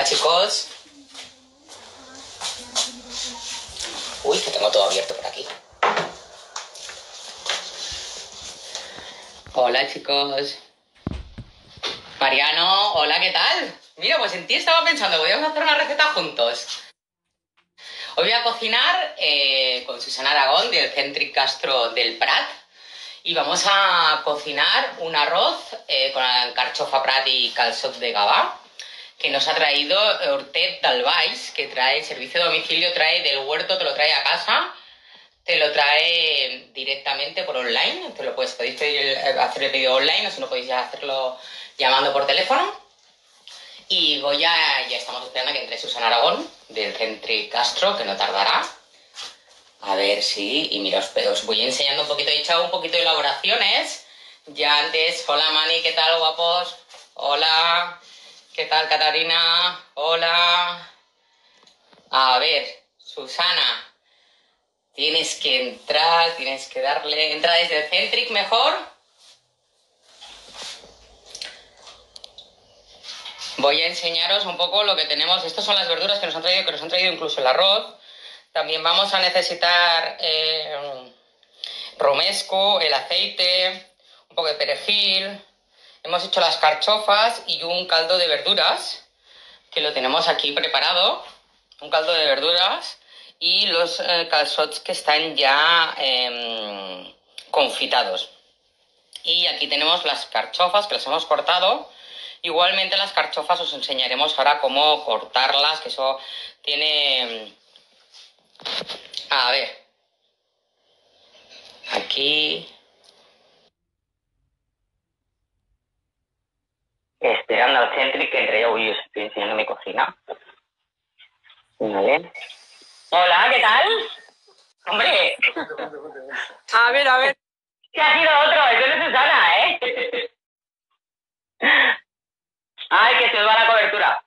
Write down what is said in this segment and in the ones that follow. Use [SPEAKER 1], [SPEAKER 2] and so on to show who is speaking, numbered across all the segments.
[SPEAKER 1] chicos. Uy, que tengo todo abierto por aquí. Hola chicos. Mariano, hola, ¿qué tal? Mira, pues en ti estaba pensando, podríamos hacer una receta juntos. Hoy voy a cocinar con Susana Aragón del Centric Gastro del Prat y vamos a cocinar un arroz con carchofa Prat y calçot de Gavà que nos ha traído Hortet d'Albais, que trae servicio de domicilio, trae del huerto, te lo trae a casa, te lo trae directamente por online, podéis pedir, hacer el pedido online o si no podéis ya hacerlo llamando por teléfono. Y ya estamos esperando a que entre Susana Aragón del Centric Gastro, que no tardará. A ver si... Y mira, os voy enseñando un poquito, he echado un poquito de elaboraciones. Ya antes, hola Mani, ¿qué tal, guapos? Hola, ¿qué tal, Catarina? Hola. A ver, Susana, tienes que entrar, tienes que darle... Entra desde el Centric mejor. Voy a enseñaros un poco lo que tenemos. Estas son las verduras que nos han traído incluso el arroz. También vamos a necesitar romesco, el aceite, un poco de perejil. Hemos hecho las carchofas y un caldo de verduras, que lo tenemos aquí preparado. Un caldo de verduras y los calçots que están ya confitados. Y aquí tenemos las carchofas que las hemos cortado. Igualmente las carchofas os enseñaremos ahora cómo cortarlas, que eso tiene... A ver. Aquí... Esperando al Centric que entre yo. Uy, os estoy enseñando mi cocina. Vale. Hola, ¿qué tal? Hombre.
[SPEAKER 2] A ver.
[SPEAKER 1] ¿Qué ha sido otro? Eso no es Susana, ¿eh? Ay, que se os va la cobertura.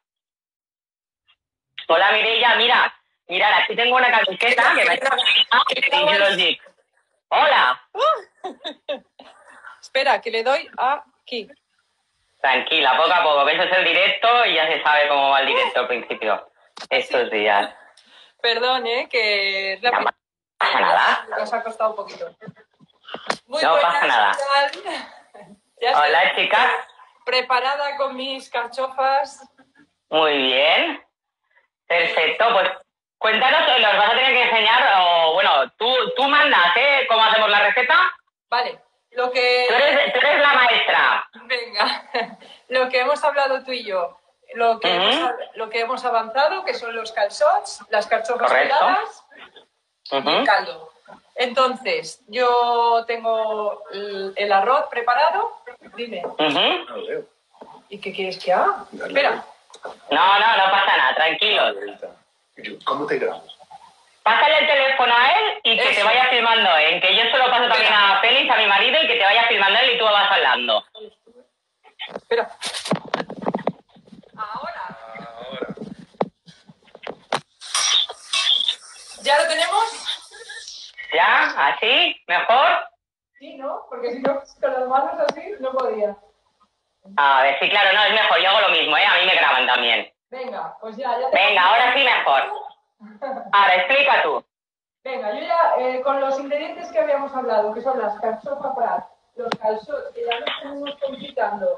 [SPEAKER 1] Hola, Mireia, mira, aquí tengo una camiseta que me ha los Jigs. Hola.
[SPEAKER 2] Espera, que le doy aquí.
[SPEAKER 1] Tranquila, poco a poco, que eso es el directo y ya se sabe cómo va el directo al principio. Estos días.
[SPEAKER 2] Perdón, que es la
[SPEAKER 1] No pasa nada.
[SPEAKER 2] Nos ha costado un poquito. Muy
[SPEAKER 1] No
[SPEAKER 2] buenas,
[SPEAKER 1] pasa nada.
[SPEAKER 2] ¿qué tal? Ya
[SPEAKER 1] Hola,
[SPEAKER 2] estoy
[SPEAKER 1] chicas.
[SPEAKER 2] preparada con mis carchofas.
[SPEAKER 1] Muy bien. Perfecto, pues cuéntanos, los vas a tener que enseñar, o bueno, tú mandas, ¿Cómo hacemos la receta?
[SPEAKER 2] Vale, lo que...
[SPEAKER 1] Tú eres la maestra.
[SPEAKER 2] Venga, lo que hemos hablado tú y yo, lo que hemos avanzado, que son los calçots, las carchofas peladas y el caldo. Entonces, yo tengo el arroz preparado. Dime. ¿Y qué quieres que haga? Espera.
[SPEAKER 1] No pasa nada, tranquilo.
[SPEAKER 3] ¿Cómo te grabas?
[SPEAKER 1] Pásale el teléfono a él y que te vaya filmando él, que yo se lo paso también a Félix, a mi marido, y que te vaya filmando él y tú vas hablando.
[SPEAKER 2] Espera. Ahora. ¿Ya lo tenemos?
[SPEAKER 1] ¿Ya? ¿Así? ¿Mejor?
[SPEAKER 2] Sí, ¿no? Porque si no, con las manos así, no podía.
[SPEAKER 1] A ver, sí, claro, no, es mejor. Yo hago lo mismo, A mí me graban también.
[SPEAKER 2] Venga, pues ya.
[SPEAKER 1] Venga, ahora sí mejor. Ahora, explica tú.
[SPEAKER 2] Venga, yo ya, con los ingredientes que habíamos hablado, que son las carchofa Prat, los calçots, que ya los tenemos confitando,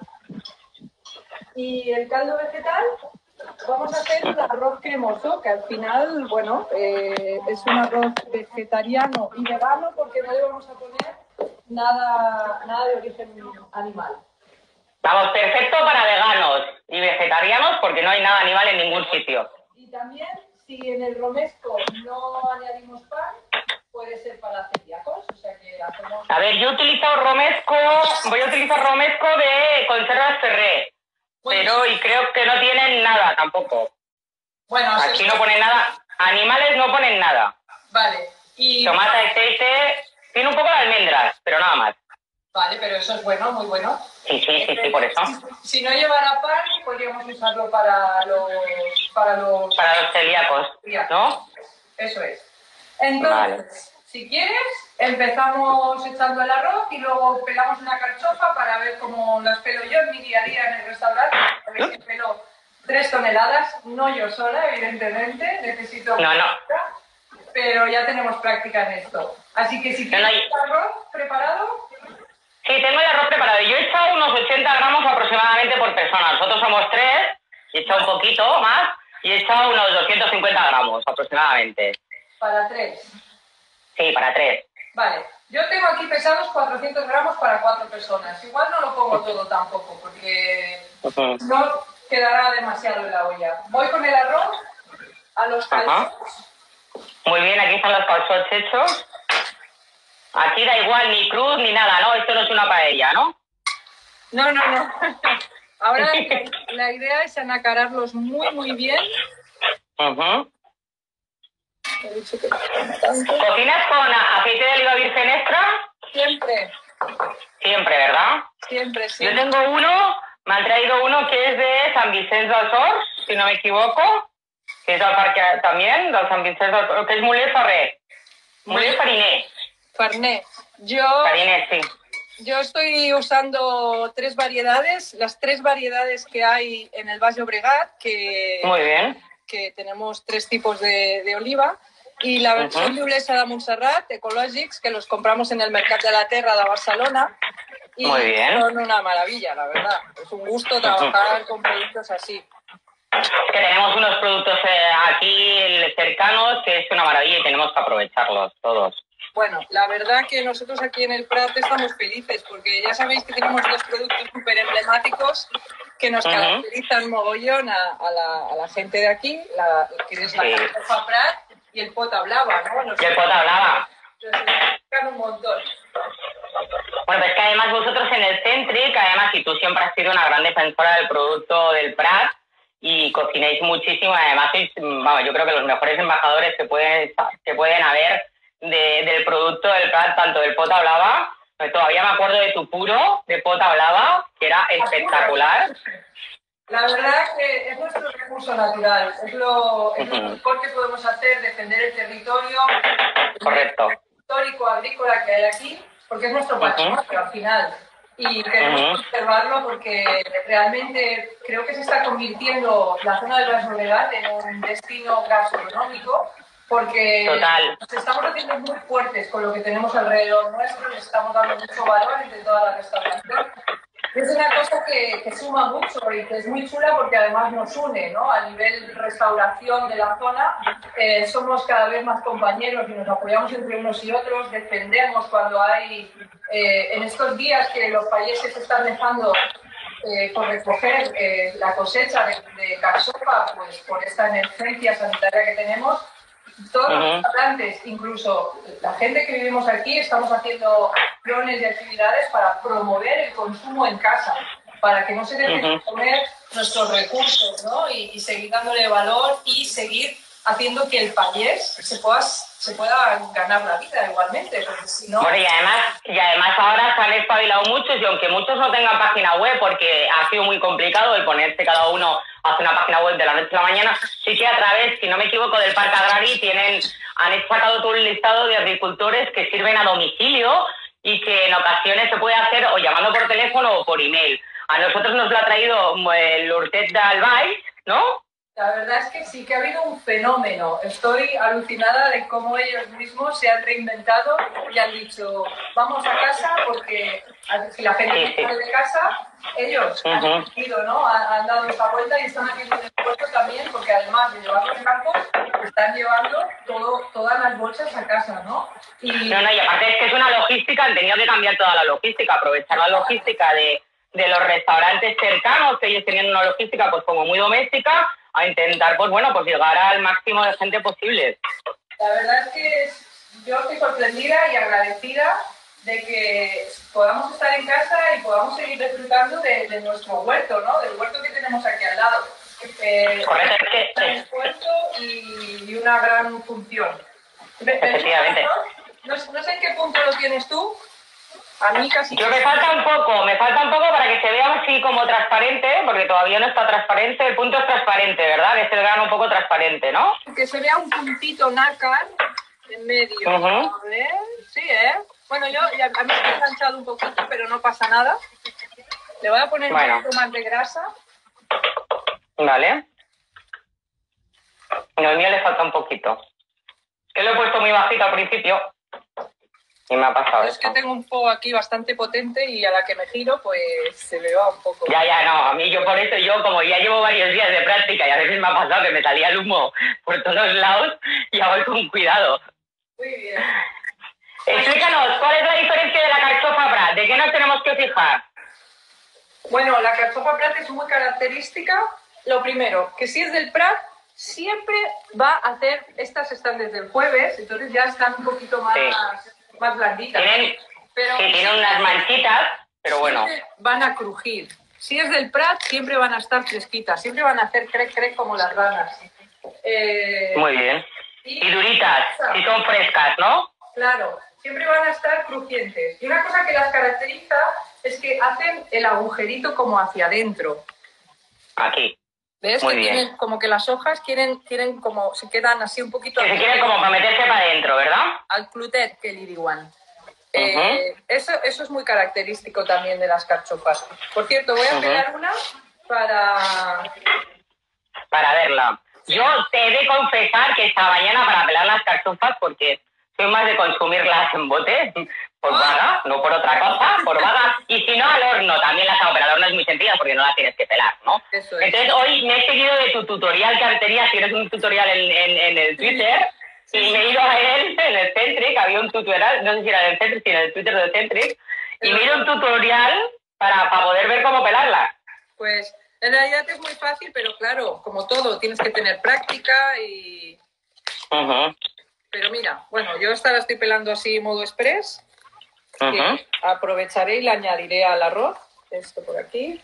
[SPEAKER 2] y el caldo vegetal, vamos a hacer un arroz cremoso, que al final, bueno, es un arroz vegetariano y vegano, porque no le vamos a poner nada de origen animal.
[SPEAKER 1] Vamos, perfecto para veganos y vegetarianos, porque no hay nada animal en ningún sitio.
[SPEAKER 2] Y también, si en el romesco no añadimos pan, puede ser para celíacos, o sea que hacemos...
[SPEAKER 1] A ver, yo utilizo romesco, voy a utilizar romesco de conservas Ferré, pero y creo que no tienen nada tampoco.
[SPEAKER 2] Bueno,
[SPEAKER 1] aquí no ponen nada, animales no ponen nada.
[SPEAKER 2] Vale, y...
[SPEAKER 1] Tomate, aceite, tiene un poco de almendras, pero nada más.
[SPEAKER 2] Vale, pero eso es bueno, muy bueno.
[SPEAKER 1] Sí, por eso.
[SPEAKER 2] Si no llevara pan, podríamos usarlo para los
[SPEAKER 1] celíacos, ¿no?
[SPEAKER 2] Eso es. Entonces, si quieres, empezamos echando el arroz y luego pelamos una carchofa para ver cómo las pelo yo en mi día a día en el restaurante. A ver si pelo 3 toneladas, no yo sola, evidentemente, necesito
[SPEAKER 4] No, no.
[SPEAKER 2] práctica, pero ya tenemos práctica en esto. Así que si tienes arroz preparado...
[SPEAKER 4] Sí, tengo el arroz preparado. Yo he echado unos 80 gramos aproximadamente por persona. Nosotros somos 3, he echado un poquito más y he echado unos 250 gramos aproximadamente.
[SPEAKER 2] Para 3.
[SPEAKER 4] Sí, para 3.
[SPEAKER 2] Vale, yo tengo aquí pesados 400 gramos para 4 personas. Igual no lo pongo todo tampoco, porque no quedará demasiado en la olla. Voy con el arroz a los calzots.
[SPEAKER 4] Muy bien, aquí están los calzots hechos. Aquí da igual ni cruz ni nada, ¿no? Esto no es una paella, ¿no?
[SPEAKER 2] No. Ahora la idea es anacararlos muy bien.
[SPEAKER 4] ¿Cocinas con aceite de oliva virgen extra?
[SPEAKER 2] Siempre.
[SPEAKER 4] Siempre, ¿verdad?
[SPEAKER 2] Siempre.
[SPEAKER 4] Yo tengo uno, me han traído uno que es de Sant Vicenç dels Horts, si no me equivoco, que es del parque también, del Sant Vicenç dels Horts, que es Muller Ferrer. Muller Fariner.
[SPEAKER 2] Fariner.
[SPEAKER 4] Fariner, sí.
[SPEAKER 2] Yo estoy usando 3 variedades, las 3 variedades que hay en el Baix Llobregat,
[SPEAKER 4] Muy bien.
[SPEAKER 2] Que tenemos 3 tipos de oliva, y la versión de Olesa de Montserrat, ecològics, que los compramos en el Mercat de la Terra de Barcelona, y
[SPEAKER 4] muy bien.
[SPEAKER 2] Son una maravilla, la verdad. Es un gusto trabajar con productos así.
[SPEAKER 4] Que tenemos unos productos aquí cercanos que es una maravilla y tenemos que aprovecharlos todos.
[SPEAKER 2] Bueno, la verdad que nosotros aquí en el Prat estamos felices porque ya sabéis que tenemos 2 productos súper emblemáticos que nos caracterizan mogollón a la gente de aquí, que es la carchofa Prat y el pota blava, ¿no?
[SPEAKER 4] Y el pota blava.
[SPEAKER 2] Nos identifican un montón.
[SPEAKER 4] Bueno, pues que además vosotros en el Cèntric, además, y tú siempre has sido una gran defensora del producto del Prat y cocináis muchísimo, además sois, vamos, yo creo que los mejores embajadores que pueden haber del producto del Prat, tanto del pota blava, todavía me acuerdo de tu puro de pota blava, que era espectacular.
[SPEAKER 2] La verdad que es nuestro recurso natural, es lo mejor que podemos hacer, defender el territorio.
[SPEAKER 4] Correcto.
[SPEAKER 2] Histórico, agrícola que hay aquí, porque es nuestro patrimonio al final. Y queremos conservarlo porque realmente creo que se está convirtiendo la zona del Baix Llobregat en un destino gastronómico, porque nos estamos haciendo muy fuertes con lo que tenemos alrededor nuestro, le estamos dando mucho valor entre toda la restauración. Es una cosa que suma mucho y que es muy chula porque además nos une, ¿no? A nivel restauración de la zona, somos cada vez más compañeros y nos apoyamos entre unos y otros, defendemos cuando hay, en estos días que los países están dejando por recoger la cosecha de carchofa, pues por esta emergencia sanitaria que tenemos. Todos los restaurantes, incluso la gente que vivimos aquí, estamos haciendo acciones y actividades para promover el consumo en casa, para que no se dejen de comer nuestros recursos, ¿no? Y seguir dándole valor y seguir haciendo que el payés se pueda ganar la vida igualmente, porque si no...
[SPEAKER 4] Bueno, y además ahora se han espabilado muchos y aunque muchos no tengan página web porque ha sido muy complicado el ponerse cada uno a hacer una página web de la noche a la mañana, sí que a través, si no me equivoco, del Parque Agrari han sacado todo un listado de agricultores que sirven a domicilio y que en ocasiones se puede hacer o llamando por teléfono o por email. A nosotros nos lo ha traído el Urtet del Baix, ¿no?
[SPEAKER 2] La verdad es que sí que ha habido un fenómeno. Estoy alucinada de cómo ellos mismos se han reinventado y han dicho, vamos a casa porque si la gente sale de casa, ellos han ido, ¿no? Han dado esta vuelta y están haciendo el esfuerzo también porque además de llevar los campos, están llevando todas las bolsas a casa, ¿no?
[SPEAKER 4] Y aparte es que es una logística, han tenido que cambiar toda la logística, aprovechar la logística de los restaurantes cercanos, que ellos tenían una logística pues como muy doméstica, a intentar pues llegar al máximo de gente posible.
[SPEAKER 2] La verdad es que yo estoy sorprendida y agradecida de que podamos estar en casa y podamos seguir disfrutando de nuestro huerto, ¿no? Del huerto que tenemos aquí al lado.
[SPEAKER 4] Correcto,
[SPEAKER 2] un esfuerzo y una gran función.
[SPEAKER 4] Efectivamente.
[SPEAKER 2] No sé en qué punto lo tienes tú. A mí casi...
[SPEAKER 4] Yo me falta un poco para que se vea así como transparente, porque todavía no está transparente. El punto es transparente, ¿verdad? Es el grano un poco transparente, ¿no?
[SPEAKER 2] Que se vea un puntito nácar en medio. A ver, sí, ¿eh? Bueno, a mí me he enganchado un poquito, pero no pasa nada. Le voy a poner un poco más de grasa.
[SPEAKER 4] Vale. No, el mío le falta un poquito. Que lo he puesto muy bajito al principio y me ha pasado
[SPEAKER 2] Es
[SPEAKER 4] eso.
[SPEAKER 2] que tengo un fuego aquí bastante potente y a la que me giro, pues se me va un poco.
[SPEAKER 4] Ya, no, a mí yo por eso, como ya llevo varios días de práctica y a veces me ha pasado que me salía el humo por todos lados, ya voy con cuidado.
[SPEAKER 2] Muy bien.
[SPEAKER 4] Explícanos, ¿cuál es la diferencia de la carchofa Prat? ¿De qué nos tenemos que fijar?
[SPEAKER 2] Bueno, la carchofa Prat es muy característica. Lo primero, que si es del Prat, siempre va a hacer, estas están desde el jueves, entonces ya están un poquito más, más blanditas.
[SPEAKER 4] Tienen unas manchitas, pero bueno.
[SPEAKER 2] Van a crujir. Si es del Prat, siempre van a estar fresquitas, siempre van a hacer crec como las ranas.
[SPEAKER 4] Muy bien. Y duritas, si son frescas, ¿no?
[SPEAKER 2] Claro, siempre van a estar crujientes. Y una cosa que las caracteriza es que hacen el agujerito como hacia adentro.
[SPEAKER 4] Aquí.
[SPEAKER 2] ¿Ves?
[SPEAKER 4] Muy
[SPEAKER 2] que
[SPEAKER 4] bien.
[SPEAKER 2] tienen como que las hojas quieren como, se quedan así un poquito...
[SPEAKER 4] Que se quieren como para meterse para adentro, ¿verdad?
[SPEAKER 2] Al clutet, que li diuen. Eso es muy característico también de las carchofas. Por cierto, voy a pegar una
[SPEAKER 4] para verla. Yo te he de confesar que esta mañana para pelar las carchofas, porque soy más de consumirlas en bote, por vaga, no por otra cosa, por vaga. Y si no, al horno, también las hago, pero al horno es muy sencilla porque no las tienes que pelar, ¿no?
[SPEAKER 2] Eso es.
[SPEAKER 4] Entonces hoy me he seguido de tu tutorial que tenías, tienes un tutorial en el Twitter, y me he ido a él en el Centric, había un tutorial, no sé si era en el Centric, sino en el Twitter del Centric, y me he ido a un tutorial para poder ver cómo pelarlas.
[SPEAKER 2] Pues en realidad es muy fácil, pero claro, como todo, tienes que tener práctica y... Pero mira, bueno, yo esta la estoy pelando así en modo express. Que aprovecharé y le añadiré al arroz. Esto por aquí.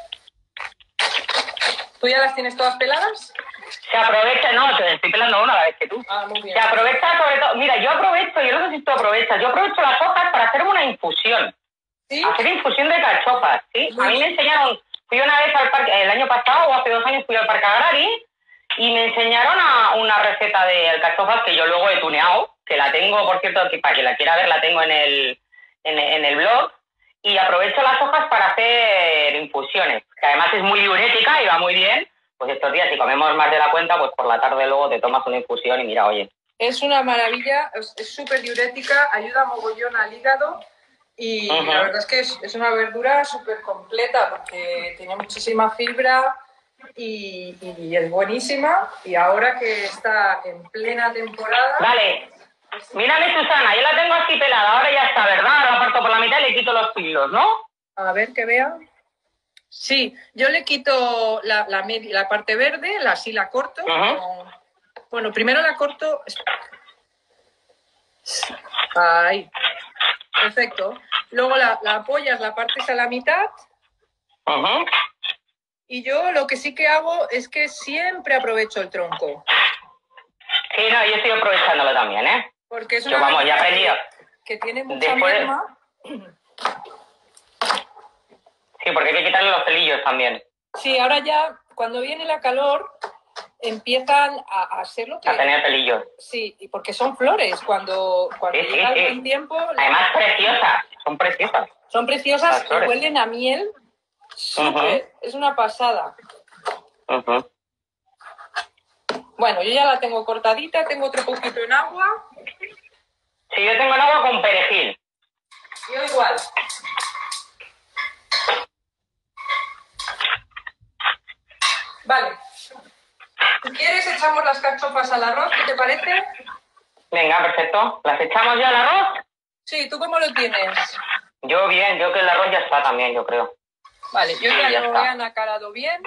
[SPEAKER 2] ¿Tú ya las tienes todas peladas?
[SPEAKER 4] Se aprovecha, no, te estoy pelando una a la vez que tú.
[SPEAKER 2] Ah, muy bien.
[SPEAKER 4] Se aprovecha sobre todo, mira, yo no sé si tú aprovechas, yo aprovecho las hojas para hacer una infusión.
[SPEAKER 2] ¿Sí?
[SPEAKER 4] Hacer infusión de carchofas, ¿sí? A mí me enseñaron, fui una vez al parque, el año pasado o hace 2 años fui al Parque Agrari y me enseñaron una receta de carchofas que yo luego he tuneado, que la tengo, por cierto, que para quien la quiera ver, la tengo en el blog, y aprovecho las hojas para hacer infusiones, que además es muy diurética y va muy bien. Pues estos días, si comemos más de la cuenta, pues por la tarde luego te tomas una infusión y mira, oye.
[SPEAKER 2] Es una maravilla, es súper diurética, ayuda mogollón al hígado y la verdad es que es una verdura súper completa porque tiene muchísima fibra y es buenísima. Y ahora que está en plena temporada...
[SPEAKER 4] Vale, mírame Susana, yo la tengo así pelada, ahora ya está, ¿verdad? Ahora la parto por la mitad y le quito los filos, ¿no?
[SPEAKER 2] A ver, que vea. Sí, yo le quito la parte verde, así la corto. Bueno, primero la corto... Ahí. Perfecto. Luego la apoyas, la partes a la mitad. Y yo lo que sí que hago es que siempre aprovecho el tronco.
[SPEAKER 4] Sí, no, yo estoy aprovechándolo también, ¿eh?
[SPEAKER 2] Porque es una
[SPEAKER 4] vamos, ya aprendí.
[SPEAKER 2] Que tiene mucha merma.
[SPEAKER 4] Sí, porque hay que quitarle los pelillos también.
[SPEAKER 2] Sí, ahora ya, cuando viene la calor, empiezan a ser lo que...
[SPEAKER 4] A tener pelillos.
[SPEAKER 2] Sí, y porque son flores. Cuando llega el buen tiempo...
[SPEAKER 4] Además, preciosas. Son preciosas.
[SPEAKER 2] Son preciosas y huelen a miel. Es una pasada. Bueno, yo ya la tengo cortadita, tengo otro poquito en agua.
[SPEAKER 4] Sí, yo tengo el agua con perejil.
[SPEAKER 2] Yo igual. Vale. Si quieres, echamos las carchofas al arroz, ¿qué te parece?
[SPEAKER 4] Venga, perfecto. ¿Las echamos ya al arroz?
[SPEAKER 2] Sí, ¿tú cómo lo tienes?
[SPEAKER 4] Yo bien, yo que el arroz ya está también, yo creo.
[SPEAKER 2] Vale, yo ya lo he anacarado bien.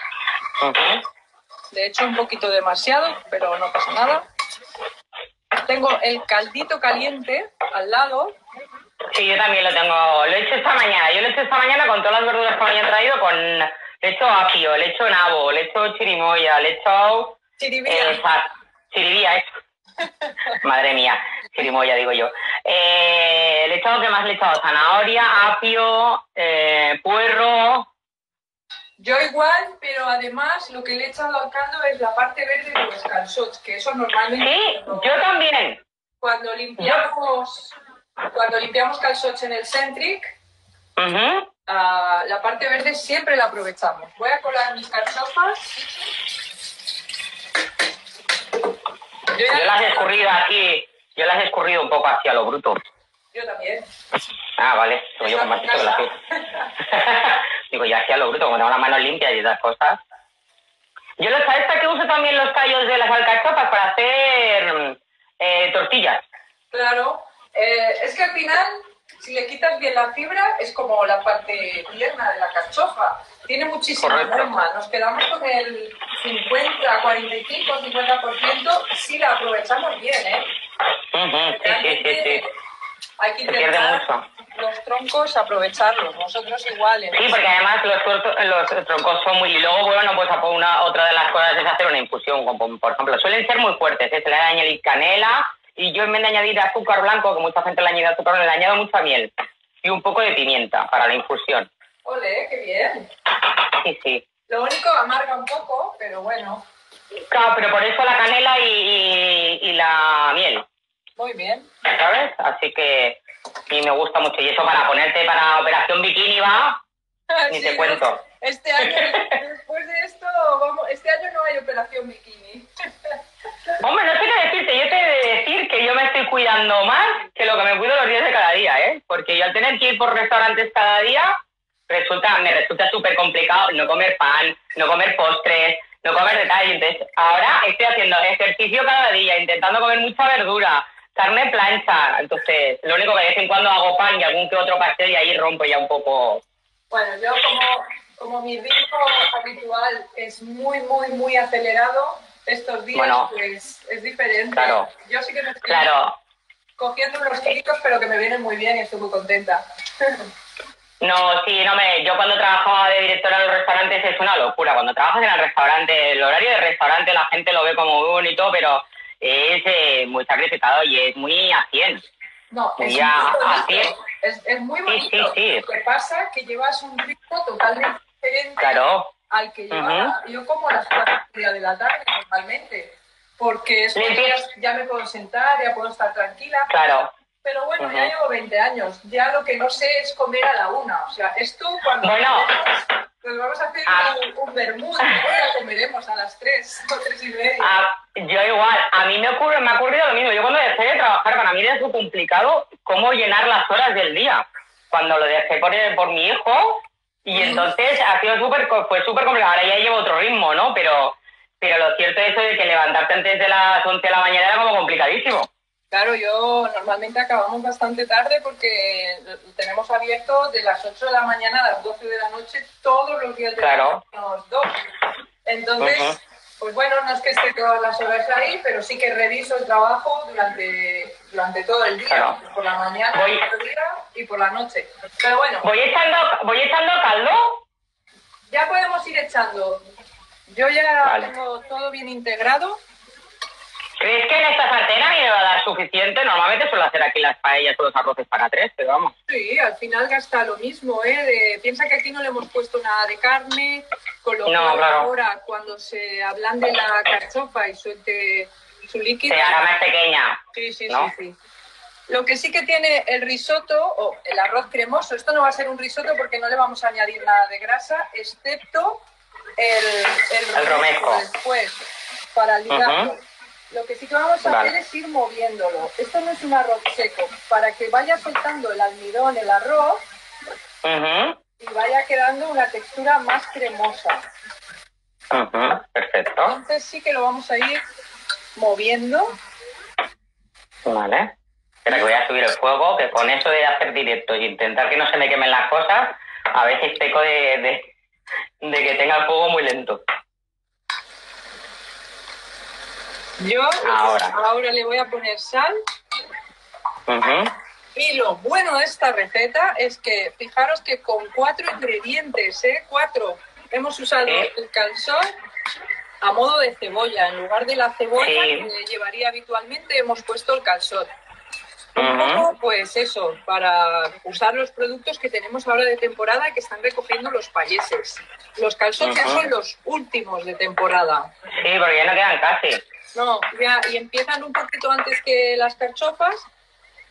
[SPEAKER 2] De hecho, un poquito demasiado, pero no pasa nada. Tengo el caldito caliente al lado.
[SPEAKER 4] Sí, yo también lo tengo. Lo he hecho esta mañana. Yo lo he hecho esta mañana con todas las verduras que me habían traído. Le he hecho apio, le he hecho nabo, le he hecho chirimoya, le he hecho... Chiribía, Madre mía, chirimoya, digo yo. Le he echado, ¿qué más le he echado? Zanahoria, apio, puerro...
[SPEAKER 2] Yo igual, pero además lo que le he echado al caldo es la parte verde de los calzots, que eso normalmente...
[SPEAKER 4] Sí, yo también.
[SPEAKER 2] Cuando limpiamos calzots en el Centric, La parte verde siempre la aprovechamos. Voy a colar mis carchofas.
[SPEAKER 4] Yo las he escurrido aquí, yo las he escurrido un poco hacia lo bruto.
[SPEAKER 2] Yo también.
[SPEAKER 4] Ah, vale, pues yo como has dicho que las digo, ya hacia lo bruto, como tengo las manos limpias y esas cosas. Yo ¿sabes para qué uso también los tallos de las alcachofas? Para hacer tortillas.
[SPEAKER 2] Claro. Es que al final, si le quitas bien la fibra, es como la parte tierna de la carchofa. Tiene muchísima goma. Nos quedamos con el 50, 45, 50% si la aprovechamos bien, ¿eh?
[SPEAKER 4] Sí.
[SPEAKER 2] Hay que intentar los troncos aprovecharlos, nosotros iguales.
[SPEAKER 4] Sí, porque además los troncos son muy... Y luego, bueno, pues otra de las cosas es hacer una infusión, como por ejemplo, suelen ser muy fuertes, ¿eh? Se le añadir canela y yo en vez de añadir azúcar blanco, que mucha gente le añade azúcar, le añado mucha miel y un poco de pimienta para la infusión.
[SPEAKER 2] ¡Ole, qué bien!
[SPEAKER 4] Sí.
[SPEAKER 2] Lo único amarga un poco, pero bueno.
[SPEAKER 4] Claro, pero por eso la canela y la miel.
[SPEAKER 2] Muy bien.
[SPEAKER 4] ¿Sabes? Así que y me gusta mucho. Y eso para ponerte para Operación Bikini va, ni te cuento.
[SPEAKER 2] Este año, después de esto, este año no hay Operación Bikini.
[SPEAKER 4] Hombre, no sé qué decirte. Yo te he de decir que yo me estoy cuidando más que lo que me cuido los días de cada día, ¿eh? Porque yo al tener que ir por restaurantes cada día, me resulta súper complicado no comer pan, no comer postres, no comer detalle. Entonces, ahora estoy haciendo ejercicio cada día, intentando comer mucha verdura, carne plancha. Entonces, lo único que de vez en cuando hago pan y algún que otro pastel y ahí rompo ya un poco.
[SPEAKER 2] Bueno, yo como mi ritmo habitual es muy acelerado, estos días pues es diferente.
[SPEAKER 4] Claro,
[SPEAKER 2] yo sí que me estoy cogiendo unos kilitos, pero que me vienen muy bien y estoy muy contenta.
[SPEAKER 4] No, sí, yo cuando trabajaba de directora en los restaurantes es una locura. Cuando trabajas en el restaurante, el horario de restaurante la gente lo ve como muy bonito, pero es muy sacrificado y es muy a 100.
[SPEAKER 2] No, es
[SPEAKER 4] muy a 100.
[SPEAKER 2] Es muy bonito.
[SPEAKER 4] Sí.
[SPEAKER 2] Lo que pasa es que llevas un ritmo totalmente diferente al que llevaba. Yo como a las 4 de la tarde normalmente, porque estos días ya me puedo sentar, ya puedo estar tranquila.
[SPEAKER 4] Claro.
[SPEAKER 2] Pero bueno, ya llevo 20 años. Ya lo que no sé es comer a la 1. O sea, esto cuando pues vamos a hacer un vermut. Ya comeremos a las 3 o 3:30.
[SPEAKER 4] Yo igual. A mí me ha ocurrido lo mismo. Yo cuando dejé de trabajar, para mí era muy complicado cómo llenar las horas del día. Cuando lo dejé por mi hijo, y entonces fue súper complicado. Ahora ya llevo otro ritmo, ¿no? Pero lo cierto es eso de que levantarte antes de las 11 de la mañana era como complicadísimo.
[SPEAKER 2] Claro, yo normalmente acabamos bastante tarde porque tenemos abierto de las 8 de la mañana a las 12 de la noche todos los días de los 2. Entonces, pues bueno, no es que esté todas las horas ahí, pero sí que reviso el trabajo durante todo el día, por la mañana, por el día y por la noche. Pero bueno.
[SPEAKER 4] ¿Voy echando caldo?
[SPEAKER 2] Ya podemos ir echando. Yo ya tengo todo bien integrado.
[SPEAKER 4] ¿Crees que en esta sartén a mí me va a dar suficiente? Normalmente suelo hacer aquí las paellas o los arroces para 3, pero vamos.
[SPEAKER 2] Sí, al final gasta lo mismo, ¿eh? Piensa que aquí no le hemos puesto nada de carne, con lo cual ahora cuando se ablande la carchofa y suelte su líquido...
[SPEAKER 4] Se hará más pequeña.
[SPEAKER 2] Sí. Lo que sí que tiene el risotto, o el arroz cremoso, esto no va a ser un risotto porque no le vamos a añadir nada de grasa, excepto el romesco después, para ligarlo. Lo que sí que vamos a hacer es ir moviéndolo. Esto no es un arroz seco. Para que vaya soltando el almidón, el arroz, y vaya quedando una textura más cremosa.
[SPEAKER 4] Perfecto.
[SPEAKER 2] Entonces sí que lo vamos a ir moviendo.
[SPEAKER 4] Vale. Espera que voy a subir el fuego, que con eso de hacer directos y intentar que no se me quemen las cosas, a veces peco de que tenga el fuego muy lento.
[SPEAKER 2] Yo ahora le voy a poner sal. Y lo bueno de esta receta es que, fijaros que con 4 ingredientes, 4, hemos usado el calzón a modo de cebolla. En lugar de la cebolla que llevaría habitualmente, hemos puesto el calzón. Un poco, pues eso, para usar los productos que tenemos ahora de temporada que están recogiendo los payeses. Los calzones ya son los últimos de temporada.
[SPEAKER 4] Sí, porque ya no quedan casi.
[SPEAKER 2] No, ya, y empiezan un poquito antes que las carchofas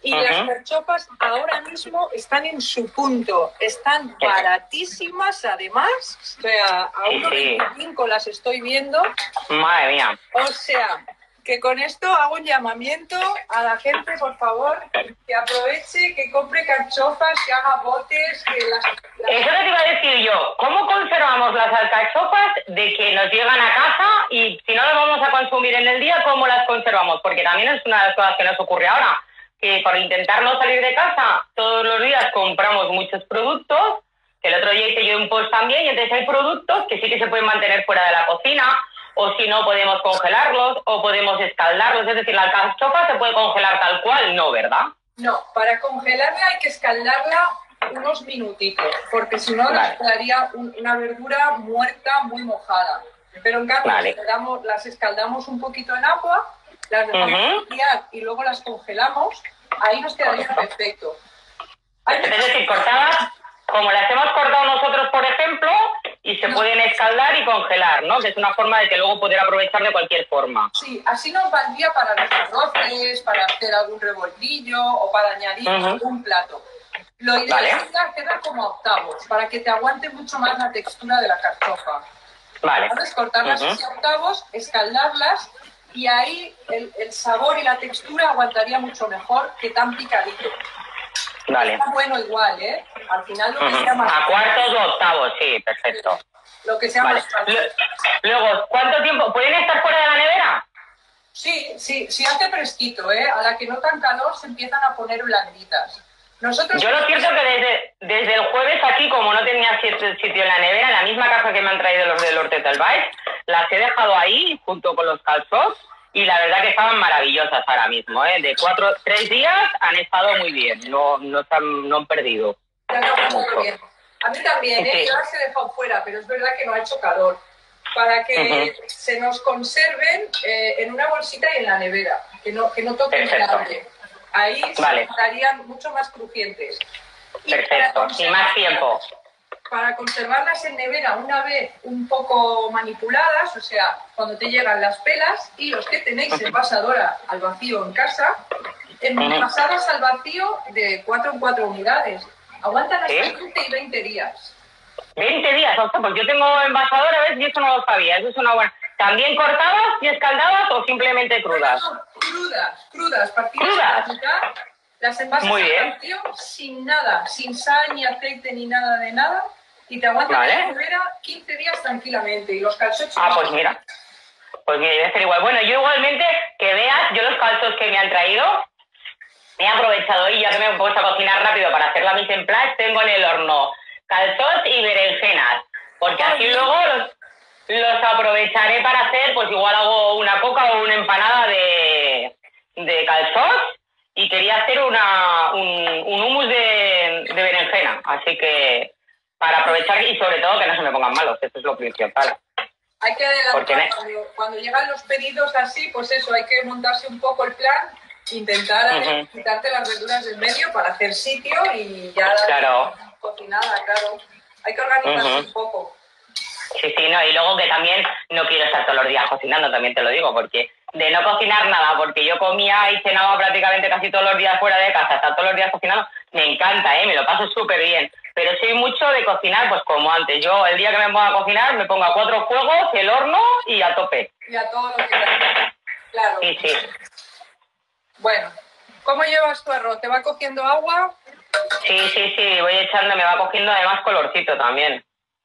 [SPEAKER 2] Y las carchofas ahora mismo están en su punto. Están baratísimas, además. O sea, a 1,25 las estoy viendo.
[SPEAKER 4] Madre mía.
[SPEAKER 2] O sea, que con esto hago un llamamiento a la gente, por favor, que aproveche, que compre carchofas, que haga botes, que las...
[SPEAKER 4] Eso te iba a decir yo. ¿Cómo conservamos las alcachofas de que nos llegan a casa y si no las vamos a consumir en el día, cómo las conservamos? Porque también es una de las cosas que nos ocurre ahora, que por intentar no salir de casa, todos los días compramos muchos productos, que el otro día hice yo un post también, y entonces hay productos que sí que se pueden mantener fuera de la cocina, o si no podemos congelarlos, o podemos escaldarlos, es decir, la alcachofa se puede congelar tal cual, no, ¿verdad?
[SPEAKER 2] No, para congelarla hay que escaldarla unos minutitos, porque si no nos quedaría una verdura muerta, muy mojada. Pero en cambio, las escaldamos un poquito en agua, las dejamos enfriar y luego las congelamos, ahí nos quedaría perfecto.
[SPEAKER 4] Es decir, cortadas, como las hemos cortado nosotros, por ejemplo, y se pueden escaldar y congelar, ¿no? Que es una forma de que luego poder aprovechar de cualquier forma.
[SPEAKER 2] Sí, así nos valdría para los arroces, para hacer algún revoltillo o para añadir algún plato. Lo ideal es hacerla como a octavos, para que te aguante mucho más la textura de la carchofa. Puedes cortarlas así a octavos, escaldarlas, y ahí el sabor y la textura aguantaría mucho mejor que tan picadito. Está bueno igual, ¿eh? Al final lo que sea más...
[SPEAKER 4] A cuartos o octavos, sí, perfecto.
[SPEAKER 2] Lo que sea más fácil.
[SPEAKER 4] Luego, ¿cuánto tiempo? ¿Pueden estar fuera de la nevera?
[SPEAKER 2] Sí hace fresquito, ¿eh? A la que notan calor se empiezan a poner blanditas. Yo
[SPEAKER 4] lo cierto que desde el jueves aquí, como no tenía sitio en la nevera, en la misma caja que me han traído los del Hortet del Baix, las he dejado ahí junto con los calzots y la verdad que estaban maravillosas ahora mismo, ¿eh? De 3 días han estado muy bien, no han perdido.
[SPEAKER 2] Muy bien. A mí también, ¿eh? Yo las he dejado fuera, pero es verdad que no ha hecho calor. Para que se nos conserven en una bolsita y en la nevera, que no toquen el aire. Ahí estarían mucho más crujientes.
[SPEAKER 4] Perfecto, y más tiempo.
[SPEAKER 2] Para conservarlas en nevera una vez un poco manipuladas, o sea, cuando te llegan las pelas, y los que tenéis envasadora al vacío en casa, envasadas al vacío de 4 en 4 unidades. Aguantan hasta 20 y 20 días.
[SPEAKER 4] 20 días, o sea, pues yo tengo envasadora, ¿ves? Y eso no lo sabía, eso es una buena... ¿También cortadas y escaldadas o simplemente crudas?
[SPEAKER 2] No, crudas, partidas a la mitad, las envasas al vacío sin nada, sin sal, ni aceite, ni nada de nada, y te aguantan en la nevera 15 días tranquilamente, y los calzots...
[SPEAKER 4] Pues mira, debe ser igual. Bueno, yo igualmente, que veas, yo los calzots que me han traído, he aprovechado y ya que me he puesto a cocinar rápido para hacer la mise en place, tengo en el horno calzots y berenjenas, porque así luego los aprovecharé para hacer, pues igual hago una coca o una empanada de calzots y quería hacer un hummus de berenjena, así que para aprovechar y sobre todo que no se me pongan malos, esto es lo principal.
[SPEAKER 2] Hay que adelantar, cuando llegan los pedidos así, pues eso, hay que montarse un poco el plan, intentar quitarte las verduras del medio para hacer sitio y ya cocinada, claro. Hay que organizarse un poco.
[SPEAKER 4] Sí, no, y luego que también no quiero estar todos los días cocinando, también te lo digo, porque de no cocinar nada, porque yo comía y cenaba prácticamente casi todos los días fuera de casa, estar todos los días cocinando, me encanta, me lo paso súper bien, pero soy mucho de cocinar, pues como antes, yo el día que me ponga a cocinar me pongo a 4 fuegos, el horno y a tope.
[SPEAKER 2] Y a todo lo que claro.
[SPEAKER 4] Sí.
[SPEAKER 2] Bueno, ¿cómo llevas tu arroz? ¿Te va cogiendo agua?
[SPEAKER 4] Sí, voy echando, me va cogiendo además colorcito también.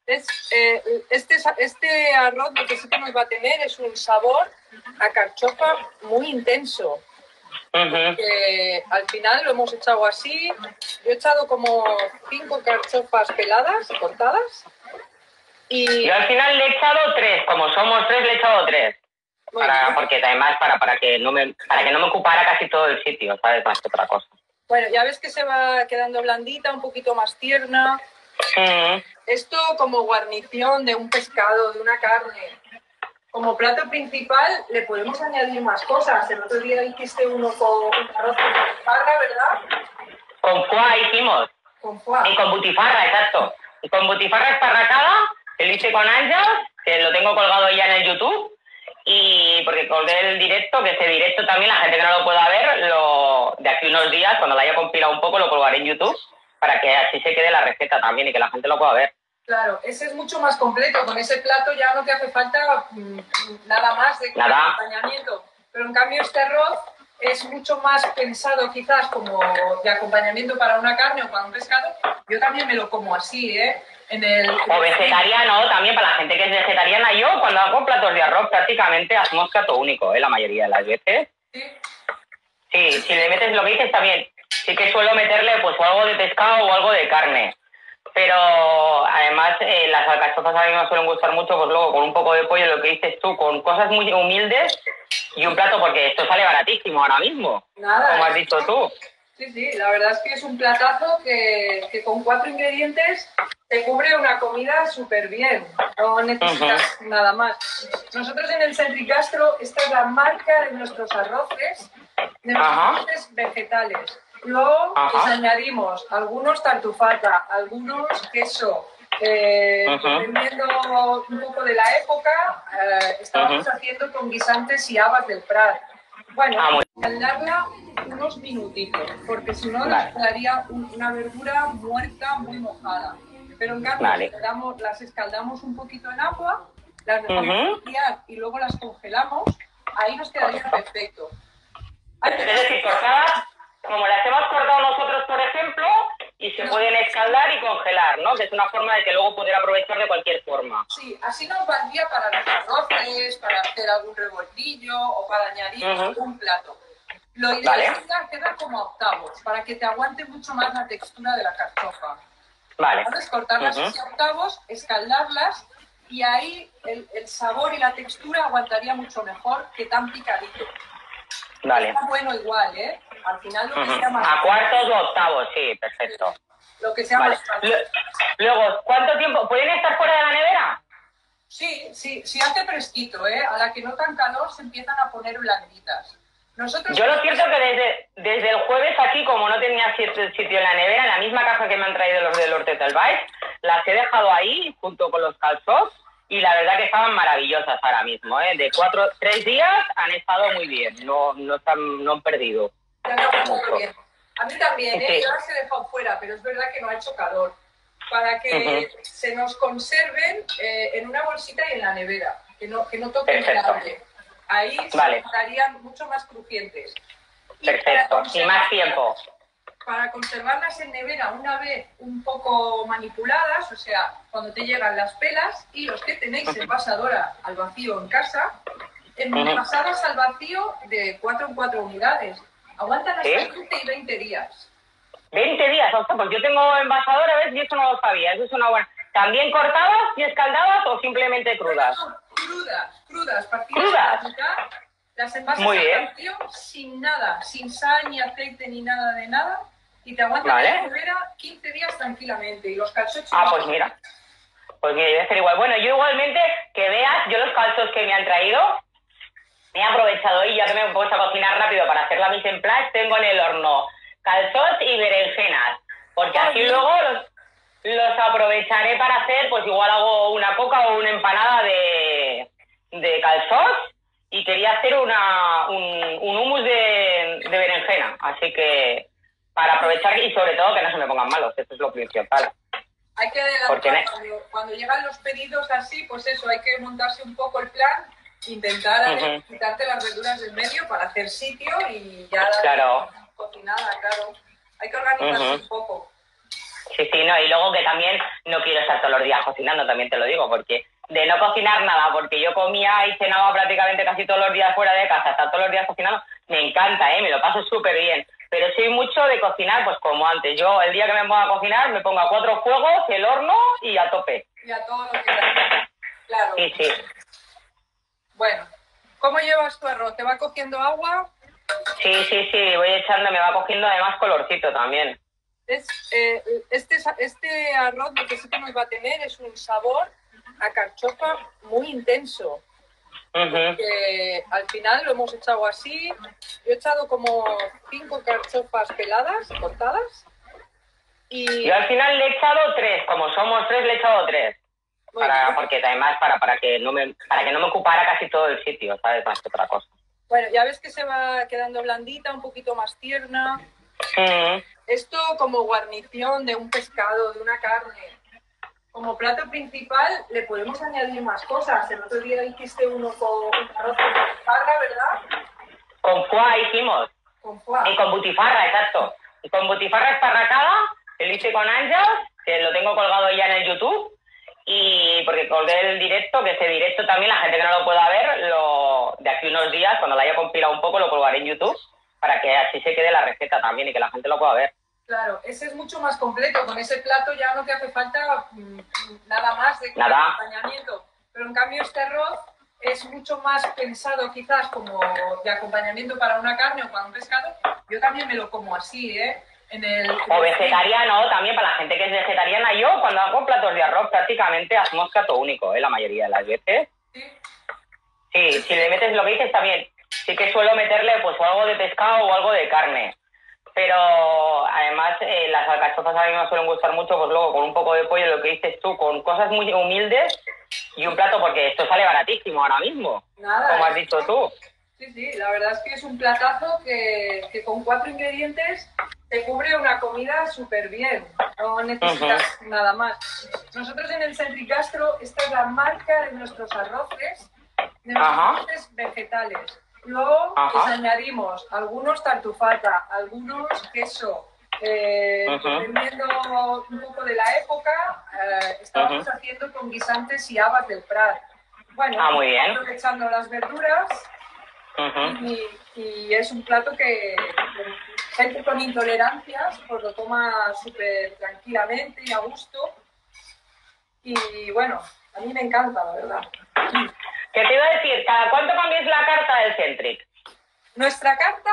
[SPEAKER 2] Este arroz lo que sí que nos va a tener es un sabor a carchofa muy intenso. Porque al final lo hemos echado así. Yo he echado como 5 carchofas peladas, cortadas. Y
[SPEAKER 4] yo al final le he echado 3, como somos 3 le he echado 3. Porque además para que no me ocupara casi todo el sitio, ¿sabes? Más que otra cosa.
[SPEAKER 2] Bueno, ya ves que se va quedando blandita, un poquito más tierna. Esto como guarnición de un pescado, de una carne. Como plato principal le podemos añadir más cosas. El otro día hiciste uno con arroz con butifarra, ¿verdad?
[SPEAKER 4] Con foie hicimos.
[SPEAKER 2] Con foie.
[SPEAKER 4] Y con butifarra, exacto. Y con butifarra esparracada, que lo hice con anjas, que lo tengo colgado ya en el YouTube. Y porque colgué el directo, que ese directo también, la gente que no lo pueda ver, de aquí unos días, cuando lo haya compilado un poco, lo colgaré en YouTube, para que así se quede la receta también y que la gente lo pueda ver.
[SPEAKER 2] Claro, ese es mucho más completo. Con ese plato ya no te hace falta nada más de acompañamiento. Pero en cambio este arroz es mucho más pensado quizás como de acompañamiento para una carne o para un pescado. Yo también me lo como así, ¿eh?
[SPEAKER 4] O vegetariano, también para la gente que es vegetariana. Yo cuando hago platos de arroz prácticamente hacemos plato único, la mayoría de las veces. Sí, si le metes lo que dices también. Sí que suelo meterle pues o algo de pescado o algo de carne. Pero además las alcachofas a mí me suelen gustar mucho, pues luego con un poco de pollo, lo que dices tú, con cosas muy humildes y un plato, porque esto sale baratísimo ahora mismo,
[SPEAKER 2] nada,
[SPEAKER 4] como has dicho tú.
[SPEAKER 2] Sí, la verdad es que es un platazo que con 4 ingredientes te cubre una comida súper bien, no necesitas nada más. Nosotros en el Centric Gastro, esta es la marca de nuestros arroces vegetales. Luego les añadimos algunos tartufata, algunos queso, dependiendo un poco de la época, estábamos haciendo con guisantes y habas del Prat. Bueno, escaldarla unos minutitos, porque si no nos quedaría una verdura muerta, muy mojada. Pero en cambio, las escaldamos un poquito en agua, las dejamos enfriar y luego las congelamos, ahí nos quedaría perfecto.
[SPEAKER 4] Es decir, cortadas, como las hemos cortado nosotros, por ejemplo, y se pueden escaldar y congelar, ¿no? Que es una forma de que luego poder aprovechar de cualquier forma.
[SPEAKER 2] Sí, así nos valdría para los arroces, para hacer algún revoltillo o para añadir algún plato. Lo ideal es hacerla como a octavos, para que te aguante mucho más la textura de la carchofa. Puedes cortarlas así a octavos, escaldarlas, y ahí el sabor y la textura aguantaría mucho mejor que tan picadito. Está bueno igual, ¿eh? Al final lo que sea más
[SPEAKER 4] a cuartos o octavos, sí, perfecto.
[SPEAKER 2] Lo que sea más fácil.
[SPEAKER 4] Luego, ¿cuánto tiempo? ¿Pueden estar fuera de la nevera?
[SPEAKER 2] Sí, hace fresquito, ¿eh? A la que notan calor se empiezan a poner blanditas.
[SPEAKER 4] Yo lo cierto que desde el jueves aquí, como no tenía sitio en la nevera, en la misma caja que me han traído los del Hortet del Baix, las he dejado ahí junto con los calzots y la verdad que estaban maravillosas ahora mismo, ¿eh? De 3 días han estado muy bien, no han perdido.
[SPEAKER 2] Muy bien. A mí también, ¿eh? Yo las he dejado fuera, pero es verdad que no ha hecho calor. Para que se nos conserven en una bolsita y en la nevera, que no toquen el aire. Ahí estarían mucho más crujientes.
[SPEAKER 4] Perfecto, y más tiempo.
[SPEAKER 2] Para conservarlas en nevera una vez un poco manipuladas, o sea, cuando te llegan las pelas, y los que tenéis envasadora al vacío en casa, envasadas al vacío de 4 en 4 unidades. Aguantan hasta 15 y 20 días.
[SPEAKER 4] 20 días, o sea, pues yo tengo envasadora, ¿ves? Y eso no lo sabía, eso es una buena... ¿También cortadas y escaldadas o simplemente crudas?
[SPEAKER 2] No, crudas, partidas a la mitad, las envasas al vacío sin nada, sin sal, ni aceite, ni nada de nada, y te aguantan en la nevera 15 días tranquilamente, y los calzots...
[SPEAKER 4] pues mira, debe ser igual. Bueno, yo igualmente, que veas, yo los calzots que me han traído, me he aprovechado y ya que me he puesto a cocinar rápido para hacer la mise en place, tengo en el horno calzots y berenjenas, porque así luego los aprovecharé para hacer, pues igual hago una coca o una empanada de calzots, y quería hacer un hummus de berenjena, así que para aprovechar y sobre todo que no se me pongan malos, eso es lo principal.
[SPEAKER 2] Hay que adelantar, cuando llegan los pedidos así, pues eso, hay que montarse un poco el plan, intentar quitarte las verduras del medio para hacer sitio y ya cocinada, claro. Hay que organizarse un poco.
[SPEAKER 4] Sí, no, y luego que también no quiero estar todos los días cocinando, también te lo digo, porque de no cocinar nada, porque yo comía y cenaba prácticamente casi todos los días fuera de casa, estar todos los días cocinando, me encanta, me lo paso súper bien, pero soy mucho de cocinar, pues como antes, yo el día que me pongo a cocinar me pongo a 4 fuegos, el horno y a tope.
[SPEAKER 2] Y a todo lo que da. Claro.
[SPEAKER 4] Sí.
[SPEAKER 2] Bueno, ¿cómo llevas tu arroz? ¿Te va cogiendo agua?
[SPEAKER 4] Sí, voy echando, me va cogiendo además colorcito también.
[SPEAKER 2] Este arroz lo que sí que nos va a tener es un sabor a carchofa muy intenso. Porque al final lo hemos echado así. Yo he echado como 5 carchofas peladas, cortadas. Y
[SPEAKER 4] yo al final le he echado 3, como somos 3 le he echado 3.
[SPEAKER 2] Muy bien.
[SPEAKER 4] Porque además para que no me ocupara casi todo el sitio, ¿sabes? Más que otra cosa.
[SPEAKER 2] Bueno, ya ves que se va quedando blandita, un poquito más tierna. Esto como guarnición de un pescado, de una carne. Como plato principal le podemos añadir más cosas. El otro día hiciste uno con arroz con butifarra, ¿verdad?
[SPEAKER 4] Con foie hicimos.
[SPEAKER 2] Con foie.
[SPEAKER 4] Y con butifarra, exacto. Y con butifarra esparracada, que lo hice con Ángel, que lo tengo colgado ya en el YouTube. Y porque colgué el directo, que ese directo también, la gente que no lo pueda ver, de aquí unos días, cuando lo haya compilado un poco, lo colgaré en YouTube, para que así se quede la receta también y que la gente lo pueda ver.
[SPEAKER 2] Claro, ese es mucho más completo. Con ese plato ya no te hace falta nada más de acompañamiento. Pero en cambio este arroz es mucho más pensado quizás como de acompañamiento para una carne o para un pescado. Yo también me lo como así, ¿eh?
[SPEAKER 4] O vegetariano, también para la gente que es vegetariana. Yo cuando hago platos de arroz prácticamente hacemos plato único, la mayoría de las veces. Sí, si le metes lo que dices también. Sí que suelo meterle pues o algo de pescado o algo de carne. Pero además las alcachofas a mí me suelen gustar mucho, pues luego con un poco de pollo, lo que dices tú, con cosas muy humildes y un plato, porque esto sale baratísimo ahora mismo,
[SPEAKER 2] nada,
[SPEAKER 4] como has dicho tú.
[SPEAKER 2] Sí, la verdad es que es un platazo que con 4 ingredientes te cubre una comida súper bien, no necesitas nada más. Nosotros en el Centric Gastro, esta es la marca de nuestros arroces, vegetales. Luego les añadimos algunos tartufata, algunos queso, dependiendo un poco de la época, estábamos haciendo con guisantes y habas del Prat. Bueno,
[SPEAKER 4] muy bien.
[SPEAKER 2] aprovechando las verduras y es un plato que gente con intolerancias pues lo toma súper tranquilamente y a gusto. Y bueno, a mí me encanta, la verdad.
[SPEAKER 4] ¿Qué te iba a decir? ¿Cada cuánto cambias la carta del Centric?
[SPEAKER 2] Nuestra carta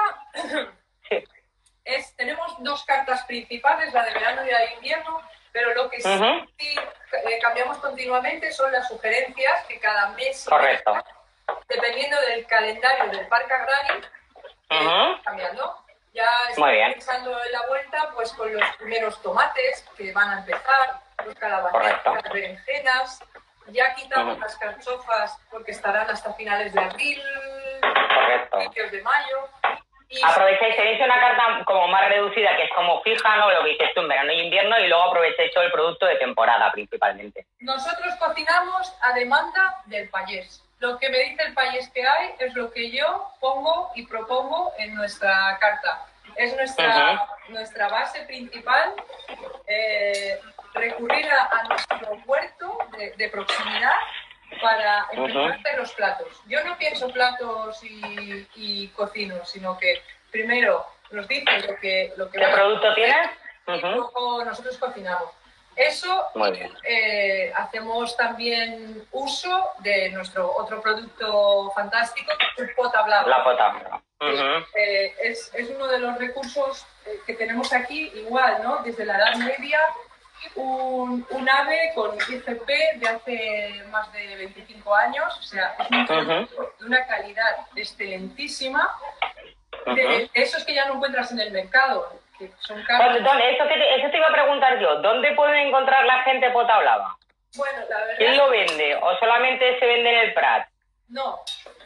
[SPEAKER 2] tenemos 2 cartas principales, la de verano y la de invierno, pero lo que sí cambiamos continuamente son las sugerencias que cada mes,
[SPEAKER 4] correcto,
[SPEAKER 2] dependiendo del calendario del Parque Agrari, cambiando. Ya estamos pensando en la vuelta pues con los primeros tomates que van a empezar, los calabacetas, las berenjenas. Ya quitamos las carchofas porque estarán hasta finales de abril, principios de mayo. Y
[SPEAKER 4] aprovecháis, tenéis una carta como más reducida, que es como fija, ¿no? Lo que dices tú en verano y invierno, y luego aprovecháis todo el producto de temporada principalmente.
[SPEAKER 2] Nosotros cocinamos a demanda del payés. Lo que me dice el payés que hay es lo que yo pongo y propongo en nuestra carta. Es nuestra base principal, recurrir a nuestro huerto de proximidad para empezar a hacer los platos. Yo no pienso platos y cocino, sino que primero nos dicen ¿Qué
[SPEAKER 4] producto tienes?
[SPEAKER 2] Y luego nosotros cocinamos. Eso, hacemos también uso de nuestro otro producto fantástico, que es el pota blava.
[SPEAKER 4] La pota blava.
[SPEAKER 2] Es uno de los recursos que tenemos aquí, igual, ¿no? Desde la Edad Media, un ave con IGP de hace más de 25 años, o sea, es un producto de una calidad excelentísima, de esos que ya no encuentras en el mercado, que son caros.
[SPEAKER 4] Eso te iba a preguntar yo, ¿dónde pueden encontrar la gente pota blava?
[SPEAKER 2] Bueno, la verdad.
[SPEAKER 4] ¿Quién lo vende? ¿O solamente se vende en el Prat?
[SPEAKER 2] No,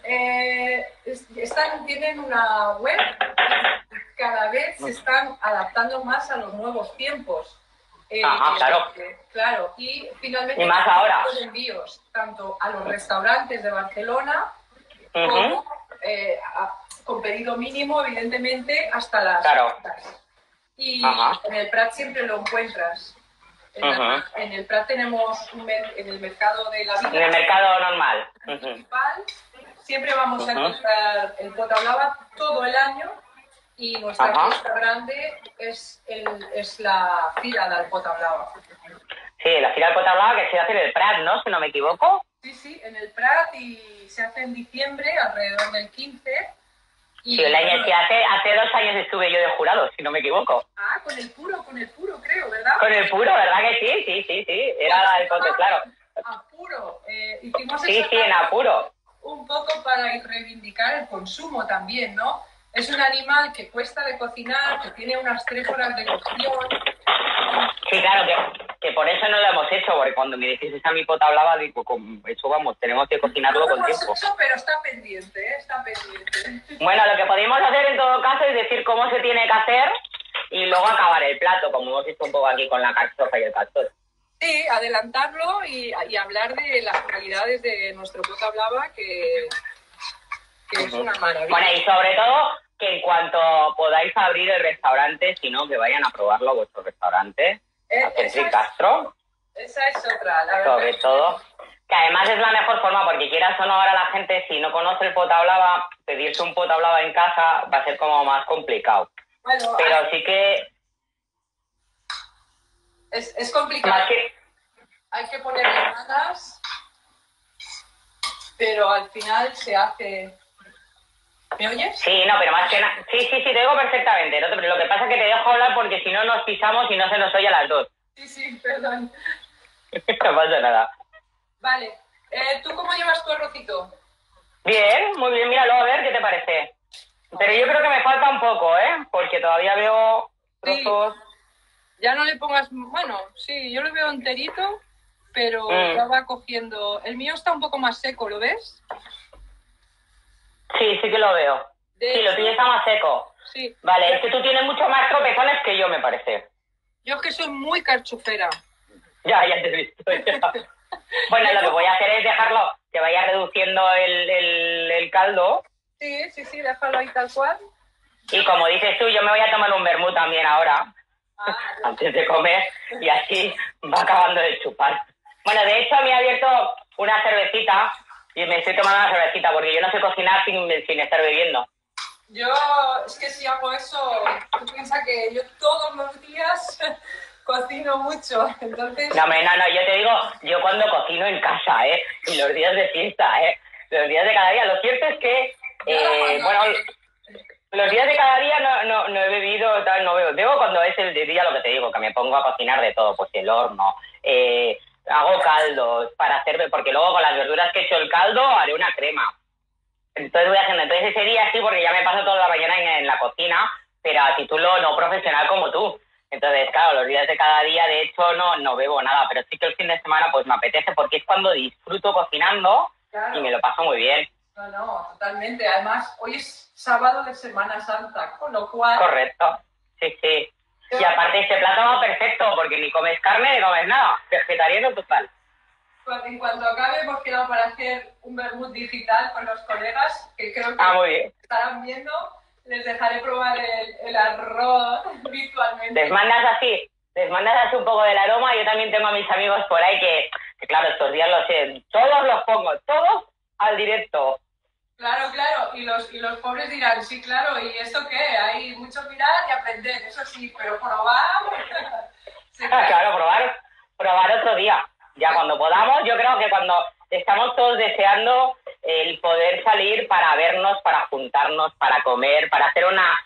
[SPEAKER 2] tienen una web y cada vez se están adaptando más a los nuevos tiempos.
[SPEAKER 4] Claro.
[SPEAKER 2] Claro, y finalmente
[SPEAKER 4] y más ahora
[SPEAKER 2] los envíos tanto a los restaurantes de Barcelona como con pedido mínimo, evidentemente, hasta las casas. Y en el Prat siempre lo encuentras. En el Prat tenemos en el mercado de la vida.
[SPEAKER 4] En el mercado normal.
[SPEAKER 2] Principal, siempre vamos a encontrar el pota blava todo el año. Y nuestra fiesta grande es la Fira del Pota Blava.
[SPEAKER 4] Sí, la Fira del Pota Blava que se hace en el Prat, ¿no? Si no me equivoco.
[SPEAKER 2] Sí, en el Prat y se hace en diciembre, alrededor del 15. Y
[SPEAKER 4] sí, el año que hace 2 años estuve yo de jurado, si no me equivoco.
[SPEAKER 2] Con el puro, creo, ¿verdad?
[SPEAKER 4] Con el puro, ¿verdad que sí? Era el pote, claro.
[SPEAKER 2] Apuro. Hicimos
[SPEAKER 4] en apuro.
[SPEAKER 2] Un poco para reivindicar el consumo también, ¿no? Es un animal que cuesta de cocinar, que tiene unas 3 horas de cocción.
[SPEAKER 4] Sí, claro, que por eso no lo hemos hecho, porque cuando me dijiste a mi pota hablaba, digo, con eso vamos, tenemos que cocinarlo con tiempo.
[SPEAKER 2] No lo hemos hecho, pero está pendiente, ¿eh? Está pendiente.
[SPEAKER 4] Bueno, lo que podemos hacer en todo caso es decir cómo se tiene que hacer y luego acabar el plato, como hemos visto un poco aquí con la carchofa y el castor.
[SPEAKER 2] Sí, adelantarlo y hablar de las calidades de nuestro pota blava, que es una maravilla.
[SPEAKER 4] Bueno, y sobre todo, que en cuanto podáis abrir el restaurante, si no, que vayan a probarlo a vuestro restaurante, a Centric Gastro.
[SPEAKER 2] Esa es otra, la verdad.
[SPEAKER 4] Sobre todo, que además es la mejor forma, porque quieras o no, ahora la gente, si no conoce el pota blava, pedirse un pota blava en casa va a ser como más complicado.
[SPEAKER 2] Bueno,
[SPEAKER 4] pero sí que...
[SPEAKER 2] Es complicado.
[SPEAKER 4] Más que...
[SPEAKER 2] Hay que ponerle ganas, pero al final se hace... ¿Me oyes?
[SPEAKER 4] Sí, no, pero más que nada... Sí, te digo perfectamente. ¿No? Pero lo que pasa es que te dejo hablar porque si no nos pisamos y no se nos oye a las dos.
[SPEAKER 2] Sí, perdón.
[SPEAKER 4] No pasa nada.
[SPEAKER 2] Vale. ¿Tú cómo llevas tu arrocito?
[SPEAKER 4] Bien, muy bien. Míralo, a ver qué te parece. Pero yo creo que me falta un poco, ¿eh? Porque todavía veo trozos...
[SPEAKER 2] Sí. Ya no le pongas... Bueno, sí, yo lo veo enterito, pero ya va cogiendo... El mío está un poco más seco, ¿lo ves?
[SPEAKER 4] Sí que lo veo. Sí, lo tuyo está más seco.
[SPEAKER 2] Sí.
[SPEAKER 4] Vale, es que tú tienes mucho más tropezones que yo, me parece.
[SPEAKER 2] Yo es que soy muy carchufera.
[SPEAKER 4] Ya te he visto. Ya. Bueno, lo que voy a hacer es dejarlo, que vaya reduciendo el caldo.
[SPEAKER 2] Sí, déjalo ahí tal cual.
[SPEAKER 4] Y como dices tú, yo me voy a tomar un vermut también ahora, antes de comer, y así va acabando de chupar. Bueno, de hecho, me he abierto una cervecita y me estoy tomando una cervecita, porque yo no sé cocinar sin estar bebiendo.
[SPEAKER 2] Yo, es que si hago eso, tú piensas que yo todos los días cocino mucho, entonces...
[SPEAKER 4] No, yo te digo, yo cuando cocino en casa, y los días de fiesta, los días de cada día. Lo cierto es que, los días de cada día no he bebido, tal, no bebo. Bebo cuando es el día, lo que te digo, que me pongo a cocinar de todo, pues el horno, hago caldos para hacer, porque luego con las verduras que he hecho el caldo haré una crema. Entonces voy haciendo, entonces ese día sí, porque ya me paso toda la mañana en la cocina, pero a título no profesional como tú. Entonces, claro, los días de cada día, de hecho, no bebo nada, pero sí que el fin de semana pues me apetece porque es cuando disfruto cocinando. Claro. Y me lo paso muy bien.
[SPEAKER 2] No, totalmente. Además, hoy es sábado de Semana Santa, con lo cual...
[SPEAKER 4] Correcto, sí. Y aparte este plato va perfecto porque ni comes carne ni comes nada, vegetariano total.
[SPEAKER 2] En cuanto acabe, hemos quedado para hacer un vermut digital con los colegas, que creo que
[SPEAKER 4] muy bien.
[SPEAKER 2] Estarán viendo. Les dejaré probar el arroz virtualmente.
[SPEAKER 4] Les mandas así un poco del aroma. Yo también tengo a mis amigos por ahí que claro, estos días los sé, todos los pongo, todos al directo.
[SPEAKER 2] Claro, y los pobres dirán, sí, claro, ¿y esto qué? Hay mucho mirar y aprender, eso sí, pero probar...
[SPEAKER 4] Sí, claro, probar otro día. Ya cuando podamos, yo creo que cuando estamos todos deseando el poder salir para vernos, para juntarnos, para comer, para hacer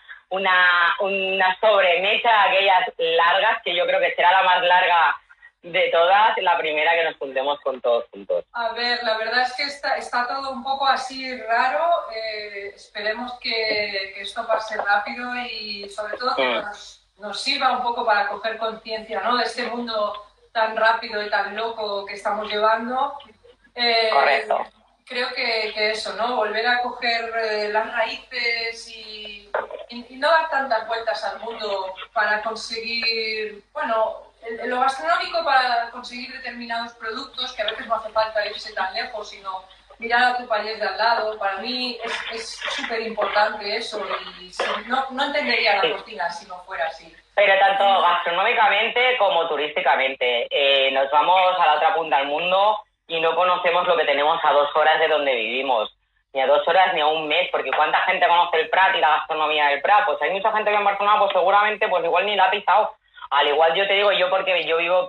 [SPEAKER 4] una sobremesa de aquellas largas, que yo creo que será la más larga de todas, la primera que nos juntemos con todos juntos.
[SPEAKER 2] A ver, la verdad es que está todo un poco así raro. Esperemos que esto pase rápido y sobre todo que nos sirva un poco para coger conciencia, ¿no?, de este mundo tan rápido y tan loco que estamos llevando.
[SPEAKER 4] Correcto.
[SPEAKER 2] Creo que eso, ¿no? Volver a coger las raíces y no dar tantas vueltas al mundo para conseguir, en lo gastronómico, para conseguir determinados productos, que a veces no hace falta irse tan lejos, sino mirar a tu país de al lado. Para mí es súper importante eso y no entendería la cocina si no fuera así.
[SPEAKER 4] Pero tanto gastronómicamente como turísticamente. Nos vamos a la otra punta del mundo y no conocemos lo que tenemos a 2 horas de donde vivimos. Ni a 2 horas ni a un mes, porque ¿cuánta gente conoce el Prat y la gastronomía del Prat? Pues hay mucha gente que en Barcelona pues seguramente pues igual ni la ha pisado. Al igual yo te digo, yo porque yo vivo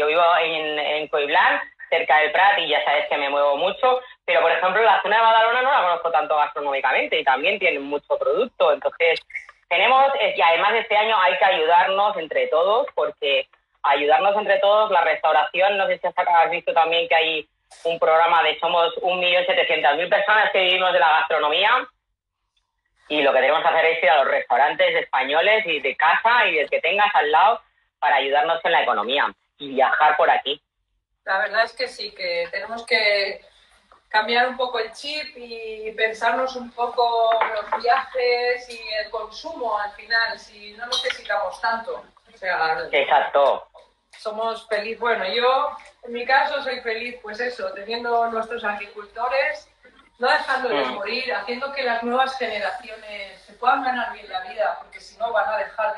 [SPEAKER 4] en Coiblán, cerca del Prat, y ya sabes que me muevo mucho, pero por ejemplo la zona de Badalona no la conozco tanto gastronómicamente y también tienen mucho producto. Entonces y además este año hay que ayudarnos entre todos, porque ayudarnos entre todos, la restauración, no sé si has visto también que hay un programa de somos 1.700.000 personas que vivimos de la gastronomía, Y lo que tenemos que hacer es ir a los restaurantes españoles y de casa y del que tengas al lado para ayudarnos en la economía y viajar por aquí.
[SPEAKER 2] La verdad es que sí, que tenemos que cambiar un poco el chip y pensarnos un poco los viajes y el consumo al final, si no necesitamos tanto. O sea,
[SPEAKER 4] Exacto.
[SPEAKER 2] somos felices. Bueno, yo en mi caso soy feliz, pues eso, teniendo nuestros agricultores, no dejándoles morir, haciendo que las nuevas generaciones se puedan ganar bien la vida, porque si no van a dejar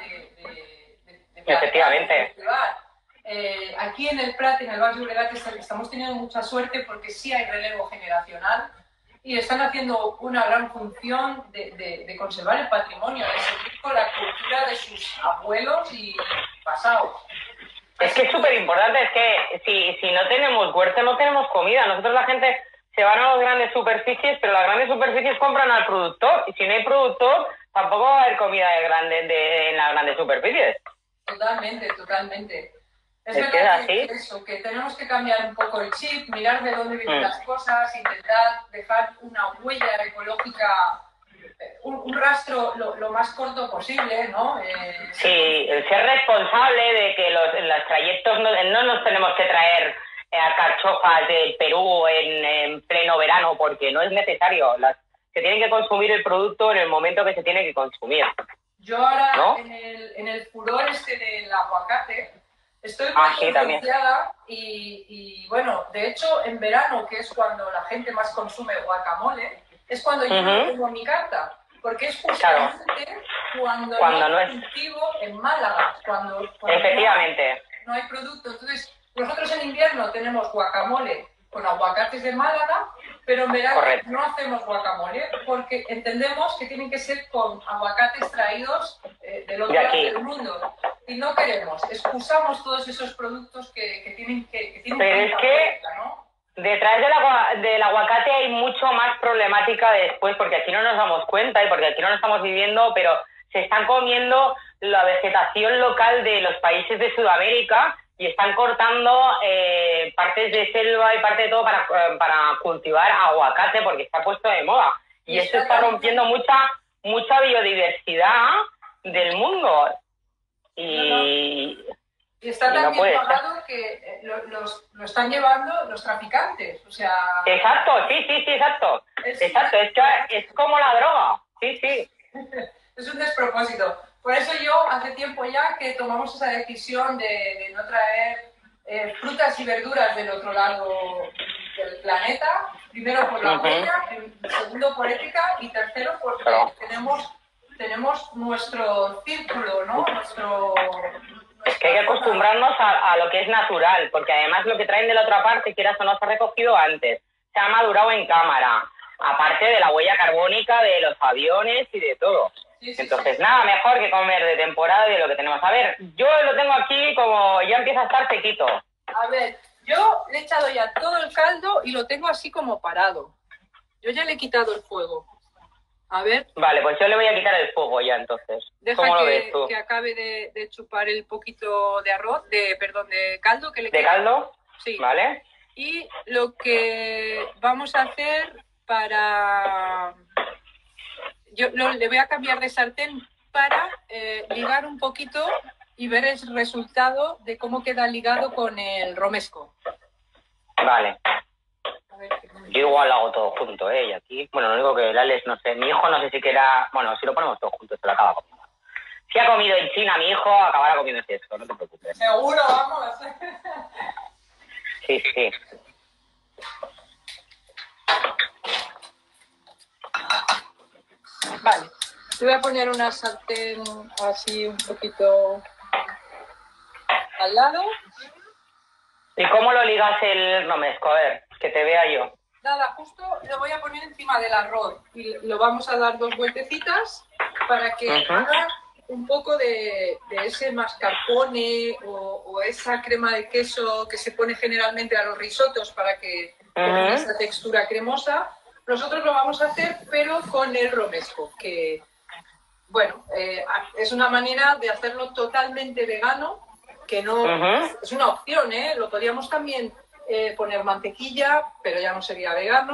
[SPEAKER 2] de
[SPEAKER 4] Efectivamente.
[SPEAKER 2] cultivar. Aquí en el Prat, en el Baix Llobregat, estamos teniendo mucha suerte porque sí hay relevo generacional y están haciendo una gran función de conservar el patrimonio, de seguir con la cultura de sus abuelos y pasados.
[SPEAKER 4] Es que es súper importante, es que si no tenemos huerta no tenemos comida. Nosotros la gente se van a las grandes superficies, pero las grandes superficies compran al productor y si no hay productor tampoco va a haber comida en las grandes superficies.
[SPEAKER 2] Totalmente, totalmente. Es
[SPEAKER 4] que es así.
[SPEAKER 2] Eso, que tenemos que cambiar un poco el chip, mirar de dónde vienen las cosas, intentar dejar una huella ecológica, un rastro lo más corto posible, ¿no?
[SPEAKER 4] Sí, el ser responsable de que en los trayectos no nos tenemos que traer alcachofas de Perú en pleno verano porque no es necesario. Se tiene que consumir el producto en el momento que se tiene que consumir.
[SPEAKER 2] Yo ahora,
[SPEAKER 4] ¿no?
[SPEAKER 2] en el furor del aguacate, estoy muy influenciada y bueno, de hecho en verano, que es cuando la gente más consume guacamole, es cuando yo no tengo mi carta, porque es justamente cuando no hay cultivo en Málaga, cuando
[SPEAKER 4] efectivamente
[SPEAKER 2] no hay producto. Entonces, nosotros en invierno tenemos guacamole con aguacates de Málaga, pero en verano no hacemos guacamole porque entendemos que tienen que ser con aguacates traídos del otro lado del mundo. Y no queremos, excusamos todos esos productos que tienen
[SPEAKER 4] pero es que ¿no? Detrás del aguacate hay mucho más problemática después, porque aquí no nos damos cuenta y porque aquí no lo estamos viviendo, pero se están comiendo la vegetación local de los países de Sudamérica y están cortando partes de selva y parte de todo para cultivar aguacate porque está puesto de moda. Y eso está rompiendo mucha biodiversidad del mundo. Y
[SPEAKER 2] está también pagado que lo están llevando los traficantes, o sea...
[SPEAKER 4] Exacto, sí, exacto. Exacto, es como la droga, sí.
[SPEAKER 2] Es un despropósito. Por eso yo hace tiempo ya que tomamos esa decisión de no traer frutas y verduras del otro lado del planeta, primero por la huella, segundo por ética y tercero porque tenemos nuestro círculo, ¿no?
[SPEAKER 4] Es que hay que acostumbrarnos a lo que es natural, porque además lo que traen de la otra parte, quieras o no, se ha recogido antes, se ha madurado en cámara, aparte de la huella carbónica de los aviones y de todo. Entonces, nada mejor que comer de temporada y de lo que tenemos. A ver, yo lo tengo aquí como ya empieza a estar sequito.
[SPEAKER 2] A ver, yo le he echado ya todo el caldo y lo tengo así como parado. Yo ya le he quitado el fuego. A ver.
[SPEAKER 4] Vale, pues yo le voy a quitar el fuego ya entonces.
[SPEAKER 2] Deja
[SPEAKER 4] ¿Cómo lo ves tú?
[SPEAKER 2] Que acabe de chupar el poquito de de caldo que le queda.
[SPEAKER 4] ¿De caldo?
[SPEAKER 2] Sí.
[SPEAKER 4] Vale.
[SPEAKER 2] Y lo que vamos a hacer le voy a cambiar de sartén para ligar un poquito y ver el resultado de cómo queda ligado con el romesco.
[SPEAKER 4] Vale. Yo igual hago todo junto, y aquí, bueno, lo único que el Alex, no sé, mi hijo no sé si queda, bueno, si lo ponemos todo junto, se lo acaba comiendo. Si ha comido en China mi hijo, acabará comiendo esto, no te preocupes.
[SPEAKER 2] Seguro, vamos.
[SPEAKER 4] Sí.
[SPEAKER 2] Vale, te voy a poner una sartén así un poquito al lado.
[SPEAKER 4] ¿Y cómo lo ligas el romesco? A ver, que te vea yo.
[SPEAKER 2] Nada, justo lo voy a poner encima del arroz y lo vamos a dar 2 vueltecitas para que haga un poco de ese mascarpone o esa crema de queso que se pone generalmente a los risotos para que tenga esa textura cremosa. Nosotros lo vamos a hacer, pero con el romesco, que, bueno, es una manera de hacerlo totalmente vegano, que no es una opción, ¿eh? Lo podríamos también poner mantequilla, pero ya no sería vegano.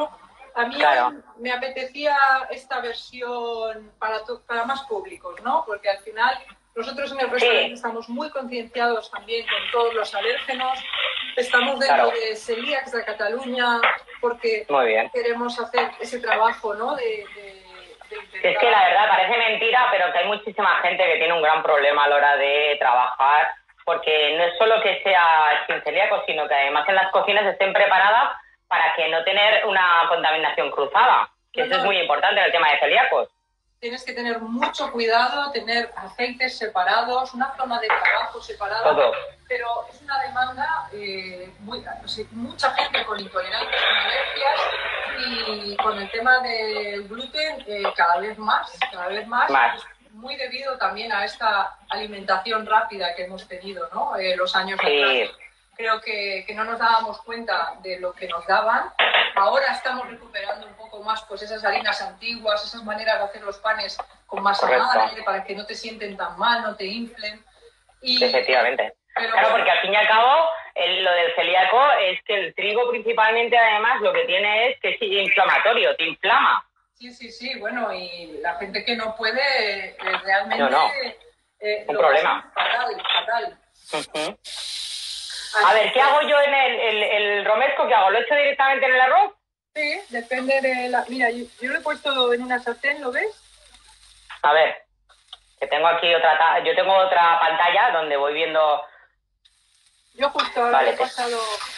[SPEAKER 2] a mí
[SPEAKER 4] Claro.
[SPEAKER 2] me apetecía esta versión para más públicos, ¿no? Porque al final nosotros en el restaurante estamos muy concienciados también con todos los alérgenos, estamos dentro de Celíacs de Cataluña porque
[SPEAKER 4] Muy bien.
[SPEAKER 2] queremos hacer ese trabajo, ¿no? De
[SPEAKER 4] Es que la verdad parece mentira, pero que hay muchísima gente que tiene un gran problema a la hora de trabajar, porque no es solo que sea sin celíacos, sino que además en las cocinas estén preparadas para que no tener una contaminación cruzada, que eso es muy importante en el tema de celíacos.
[SPEAKER 2] Tienes que tener mucho cuidado, tener aceites separados, una zona de trabajo separada,
[SPEAKER 4] Todo.
[SPEAKER 2] pero es una demanda, mucha gente con intolerancias, con alergias y con el tema del gluten cada vez más, muy debido también a esta alimentación rápida que hemos tenido, ¿no? Los años atrás. Creo que no nos dábamos cuenta de lo que nos daban. Ahora estamos recuperando un poco más pues esas harinas antiguas, esas maneras de hacer los panes con masa madre para que no te sienten tan mal, no te inflen. Y,
[SPEAKER 4] efectivamente.
[SPEAKER 2] Pero,
[SPEAKER 4] claro, porque al fin y al cabo lo del celíaco es que el trigo principalmente además lo que tiene es que es inflamatorio, te inflama.
[SPEAKER 2] Sí, bueno, y la gente que no puede realmente...
[SPEAKER 4] un problema.
[SPEAKER 2] Fatal.
[SPEAKER 4] Uh-huh. A ver, ¿qué hago yo en el romesco? ¿Qué hago? ¿Lo echo directamente en el arroz?
[SPEAKER 2] Sí, depende de la... Mira, yo lo he puesto en una sartén, ¿lo ves?
[SPEAKER 4] A ver, que tengo aquí yo tengo otra pantalla donde voy viendo...
[SPEAKER 2] Yo justo ahora he pasado...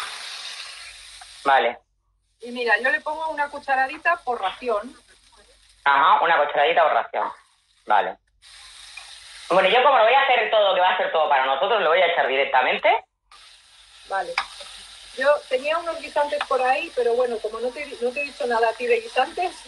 [SPEAKER 4] Vale.
[SPEAKER 2] Y mira, yo le pongo una cucharadita por ración.
[SPEAKER 4] Ajá, una cucharadita por ración. Vale. Bueno, yo como lo voy a hacer todo, que va a ser todo para nosotros, lo voy a echar directamente.
[SPEAKER 2] Vale. Yo tenía unos guisantes por ahí, pero bueno, como no te he dicho nada a ti de guisantes...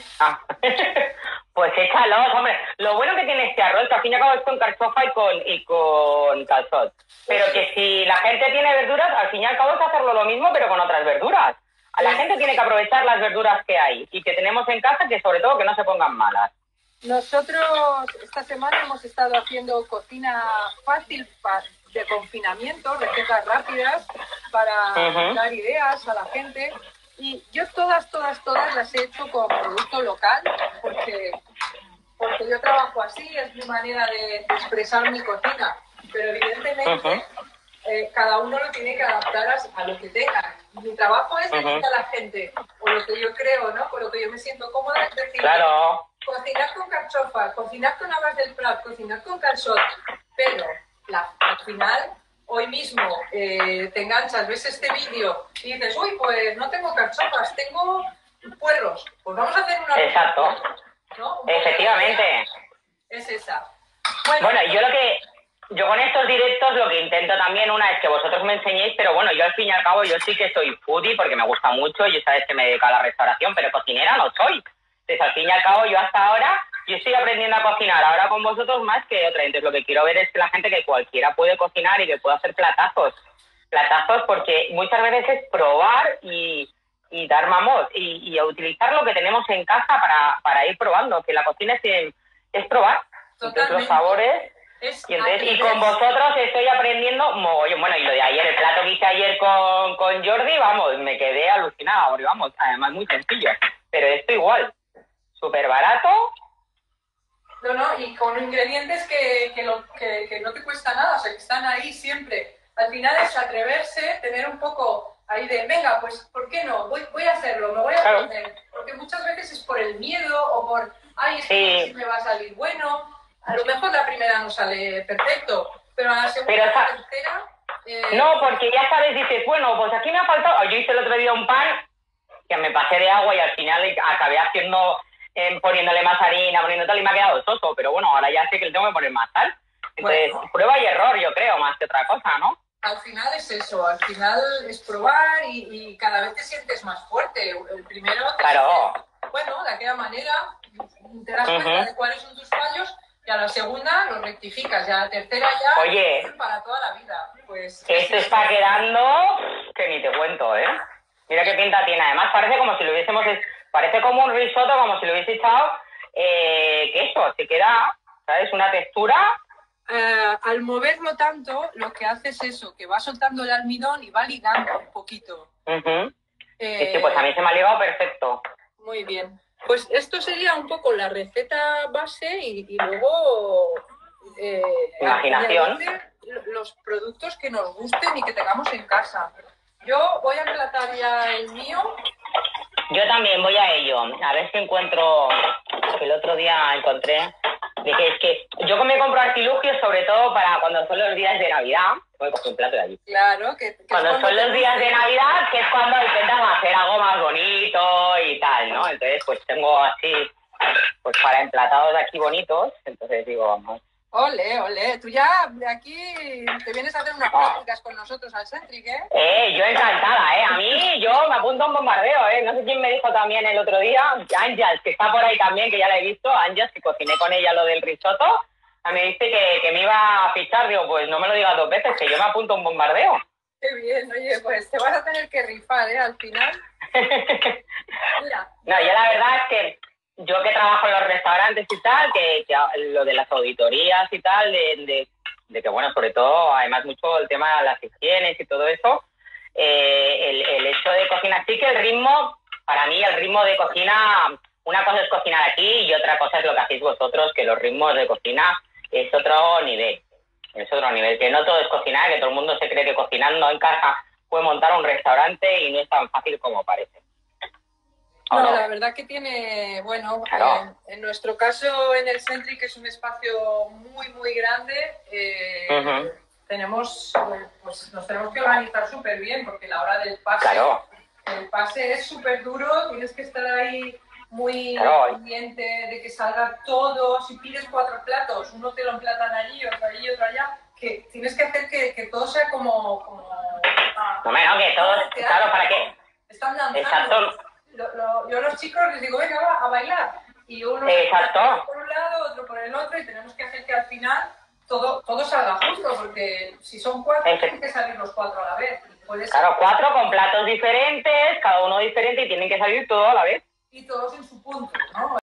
[SPEAKER 4] Pues échalos, hombre. Lo bueno que tiene este arroz, que al fin y al cabo es con carchofa y con calzot. Pero que si la gente tiene verduras, al fin y al cabo es hacerlo lo mismo, pero con otras verduras. La gente tiene que aprovechar las verduras que hay y que tenemos en casa, que sobre todo que no se pongan malas.
[SPEAKER 2] Nosotros esta semana hemos estado haciendo cocina fácil de confinamiento, recetas rápidas para dar ideas a la gente. Y yo todas las he hecho con producto local, porque yo trabajo así, es mi manera de expresar mi cocina. Pero evidentemente cada uno lo tiene que adaptar a lo que tenga. Mi trabajo es decir a la gente, o lo que yo creo, ¿no? Con lo que yo me siento cómoda, es decir, cocinar con carchofa, cocinar con habas del Prat, cocinar con calçot, pero al final... Hoy mismo te enganchas, ves este vídeo y dices, uy, pues no tengo carchofas, tengo puerros. Pues vamos a hacer una...
[SPEAKER 4] Exacto.
[SPEAKER 2] ¿No?
[SPEAKER 4] Efectivamente.
[SPEAKER 2] Es esa.
[SPEAKER 4] Bueno, yo con estos directos lo que intento también, una es que vosotros me enseñéis, pero bueno, yo al fin y al cabo yo sí que soy foodie porque me gusta mucho, yo sabes que me dedico a la restauración, pero cocinera no soy. Entonces al fin y al cabo yo hasta ahora... Yo estoy aprendiendo a cocinar ahora con vosotros más que otra. Entonces lo que quiero ver es que la gente, que cualquiera puede cocinar y que pueda hacer platazos. Platazos porque muchas veces es probar y dar mamos y utilizar lo que tenemos en casa para ir probando. Que la cocina es probar. Entonces los sabores. Y con vosotros estoy aprendiendo mogollón. Bueno, y lo de ayer, el plato que hice ayer con Jordi, vamos, me quedé alucinada. Porque vamos, además muy sencillo. Pero esto igual, súper barato.
[SPEAKER 2] No, y con ingredientes que no te cuesta nada, o sea, que están ahí siempre. Al final es atreverse, tener un poco ahí de, venga, pues, ¿por qué no? Voy a hacerlo, me voy a poner. Porque muchas veces es por el miedo o por, ay, es que no sé si me va a salir bueno. A lo mejor la primera no sale perfecto, pero a la segunda, la tercera...
[SPEAKER 4] No, porque ya sabes, dices, bueno, pues aquí me ha faltado... Yo hice el otro día un pan que me pasé de agua y al final acabé haciendo... poniéndole más harina, poniendo tal, y me ha quedado soso, pero bueno, ahora ya sé que le tengo que poner más sal. Entonces, prueba y error, yo creo, más que otra cosa, ¿no?
[SPEAKER 2] Al final es eso, al final es probar y cada vez te sientes más fuerte. El primero, bueno, de aquella manera te das cuenta de cuáles son tus fallos y a la segunda los rectificas, y a la tercera ya para toda la vida. Pues
[SPEAKER 4] esto está quedando que ni te cuento, ¿eh? Mira qué pinta tiene, además parece como si lo hubiésemos... Parece como un risotto, como si lo hubiese echado queso. Se queda, ¿sabes? Una textura.
[SPEAKER 2] Al moverlo tanto, lo que hace es eso, que va soltando el almidón y va ligando un poquito.
[SPEAKER 4] Sí, pues a mí se me ha ligado perfecto.
[SPEAKER 2] Muy bien. Pues esto sería un poco la receta base y luego
[SPEAKER 4] Imaginación.
[SPEAKER 2] añadirle los productos que nos gusten y que tengamos en casa. Yo voy a relatar ya el mío.
[SPEAKER 4] Yo también voy a ello. A ver si encuentro, que el otro día encontré, de que es que yo me compro artilugios sobre todo para cuando son los días de Navidad. Voy a coger un plato de allí.
[SPEAKER 2] Claro, que
[SPEAKER 4] Cuando son los días de Navidad, que es cuando intentas hacer algo más bonito y tal, ¿no? Entonces, pues tengo así, pues para emplatados de aquí bonitos. Entonces digo, vamos.
[SPEAKER 2] Ole, ole. Tú ya de aquí te vienes a hacer unas prácticas con nosotros al Centric, ¿eh?
[SPEAKER 4] Yo encantada, A mí, yo me apunto a un bombardeo, No sé quién me dijo también el otro día, Ángels, que está por ahí también, que ya la he visto, Ángels, que cociné con ella lo del risotto, me dice que me iba a fichar, digo, pues no me lo digas 2 veces, que yo me apunto a un bombardeo.
[SPEAKER 2] Qué bien, oye, pues te vas a tener que rifar, al final. Mira.
[SPEAKER 4] No, yo la verdad es que yo que trabajo en los restaurantes y tal, que lo de las auditorías y tal, de que, bueno, sobre todo, además mucho el tema de las higienes y todo eso, el hecho de cocinar, sí que el ritmo, para mí el ritmo de cocina, una cosa es cocinar aquí y otra cosa es lo que hacéis vosotros, que los ritmos de cocina es otro nivel. Es otro nivel, que no todo es cocinar, que todo el mundo se cree que cocinando en casa puede montar un restaurante y no es tan fácil como parece.
[SPEAKER 2] No, la verdad que tiene, bueno,
[SPEAKER 4] claro.
[SPEAKER 2] En nuestro caso en el Centric, que es un espacio muy, muy grande, tenemos, pues nos tenemos que organizar súper bien, porque la hora del pase, el pase es súper duro, tienes que estar ahí muy pendiente de que salga todo. Si pides 4 platos, uno te lo emplatan allí, otro allí, otro allá, que tienes que hacer que todo sea como
[SPEAKER 4] no, que todo, claro, para que
[SPEAKER 2] están danzando.
[SPEAKER 4] Exacto.
[SPEAKER 2] Yo a los chicos les digo, venga, va, a bailar. Y uno por un lado, otro por el otro, y tenemos que hacer que al final todo salga justo, porque si son 4, tienen que salir los 4 a la vez.
[SPEAKER 4] Claro, 4 con platos diferentes, cada uno diferente, y tienen que salir todos a la vez.
[SPEAKER 2] Y todos en su punto, ¿no?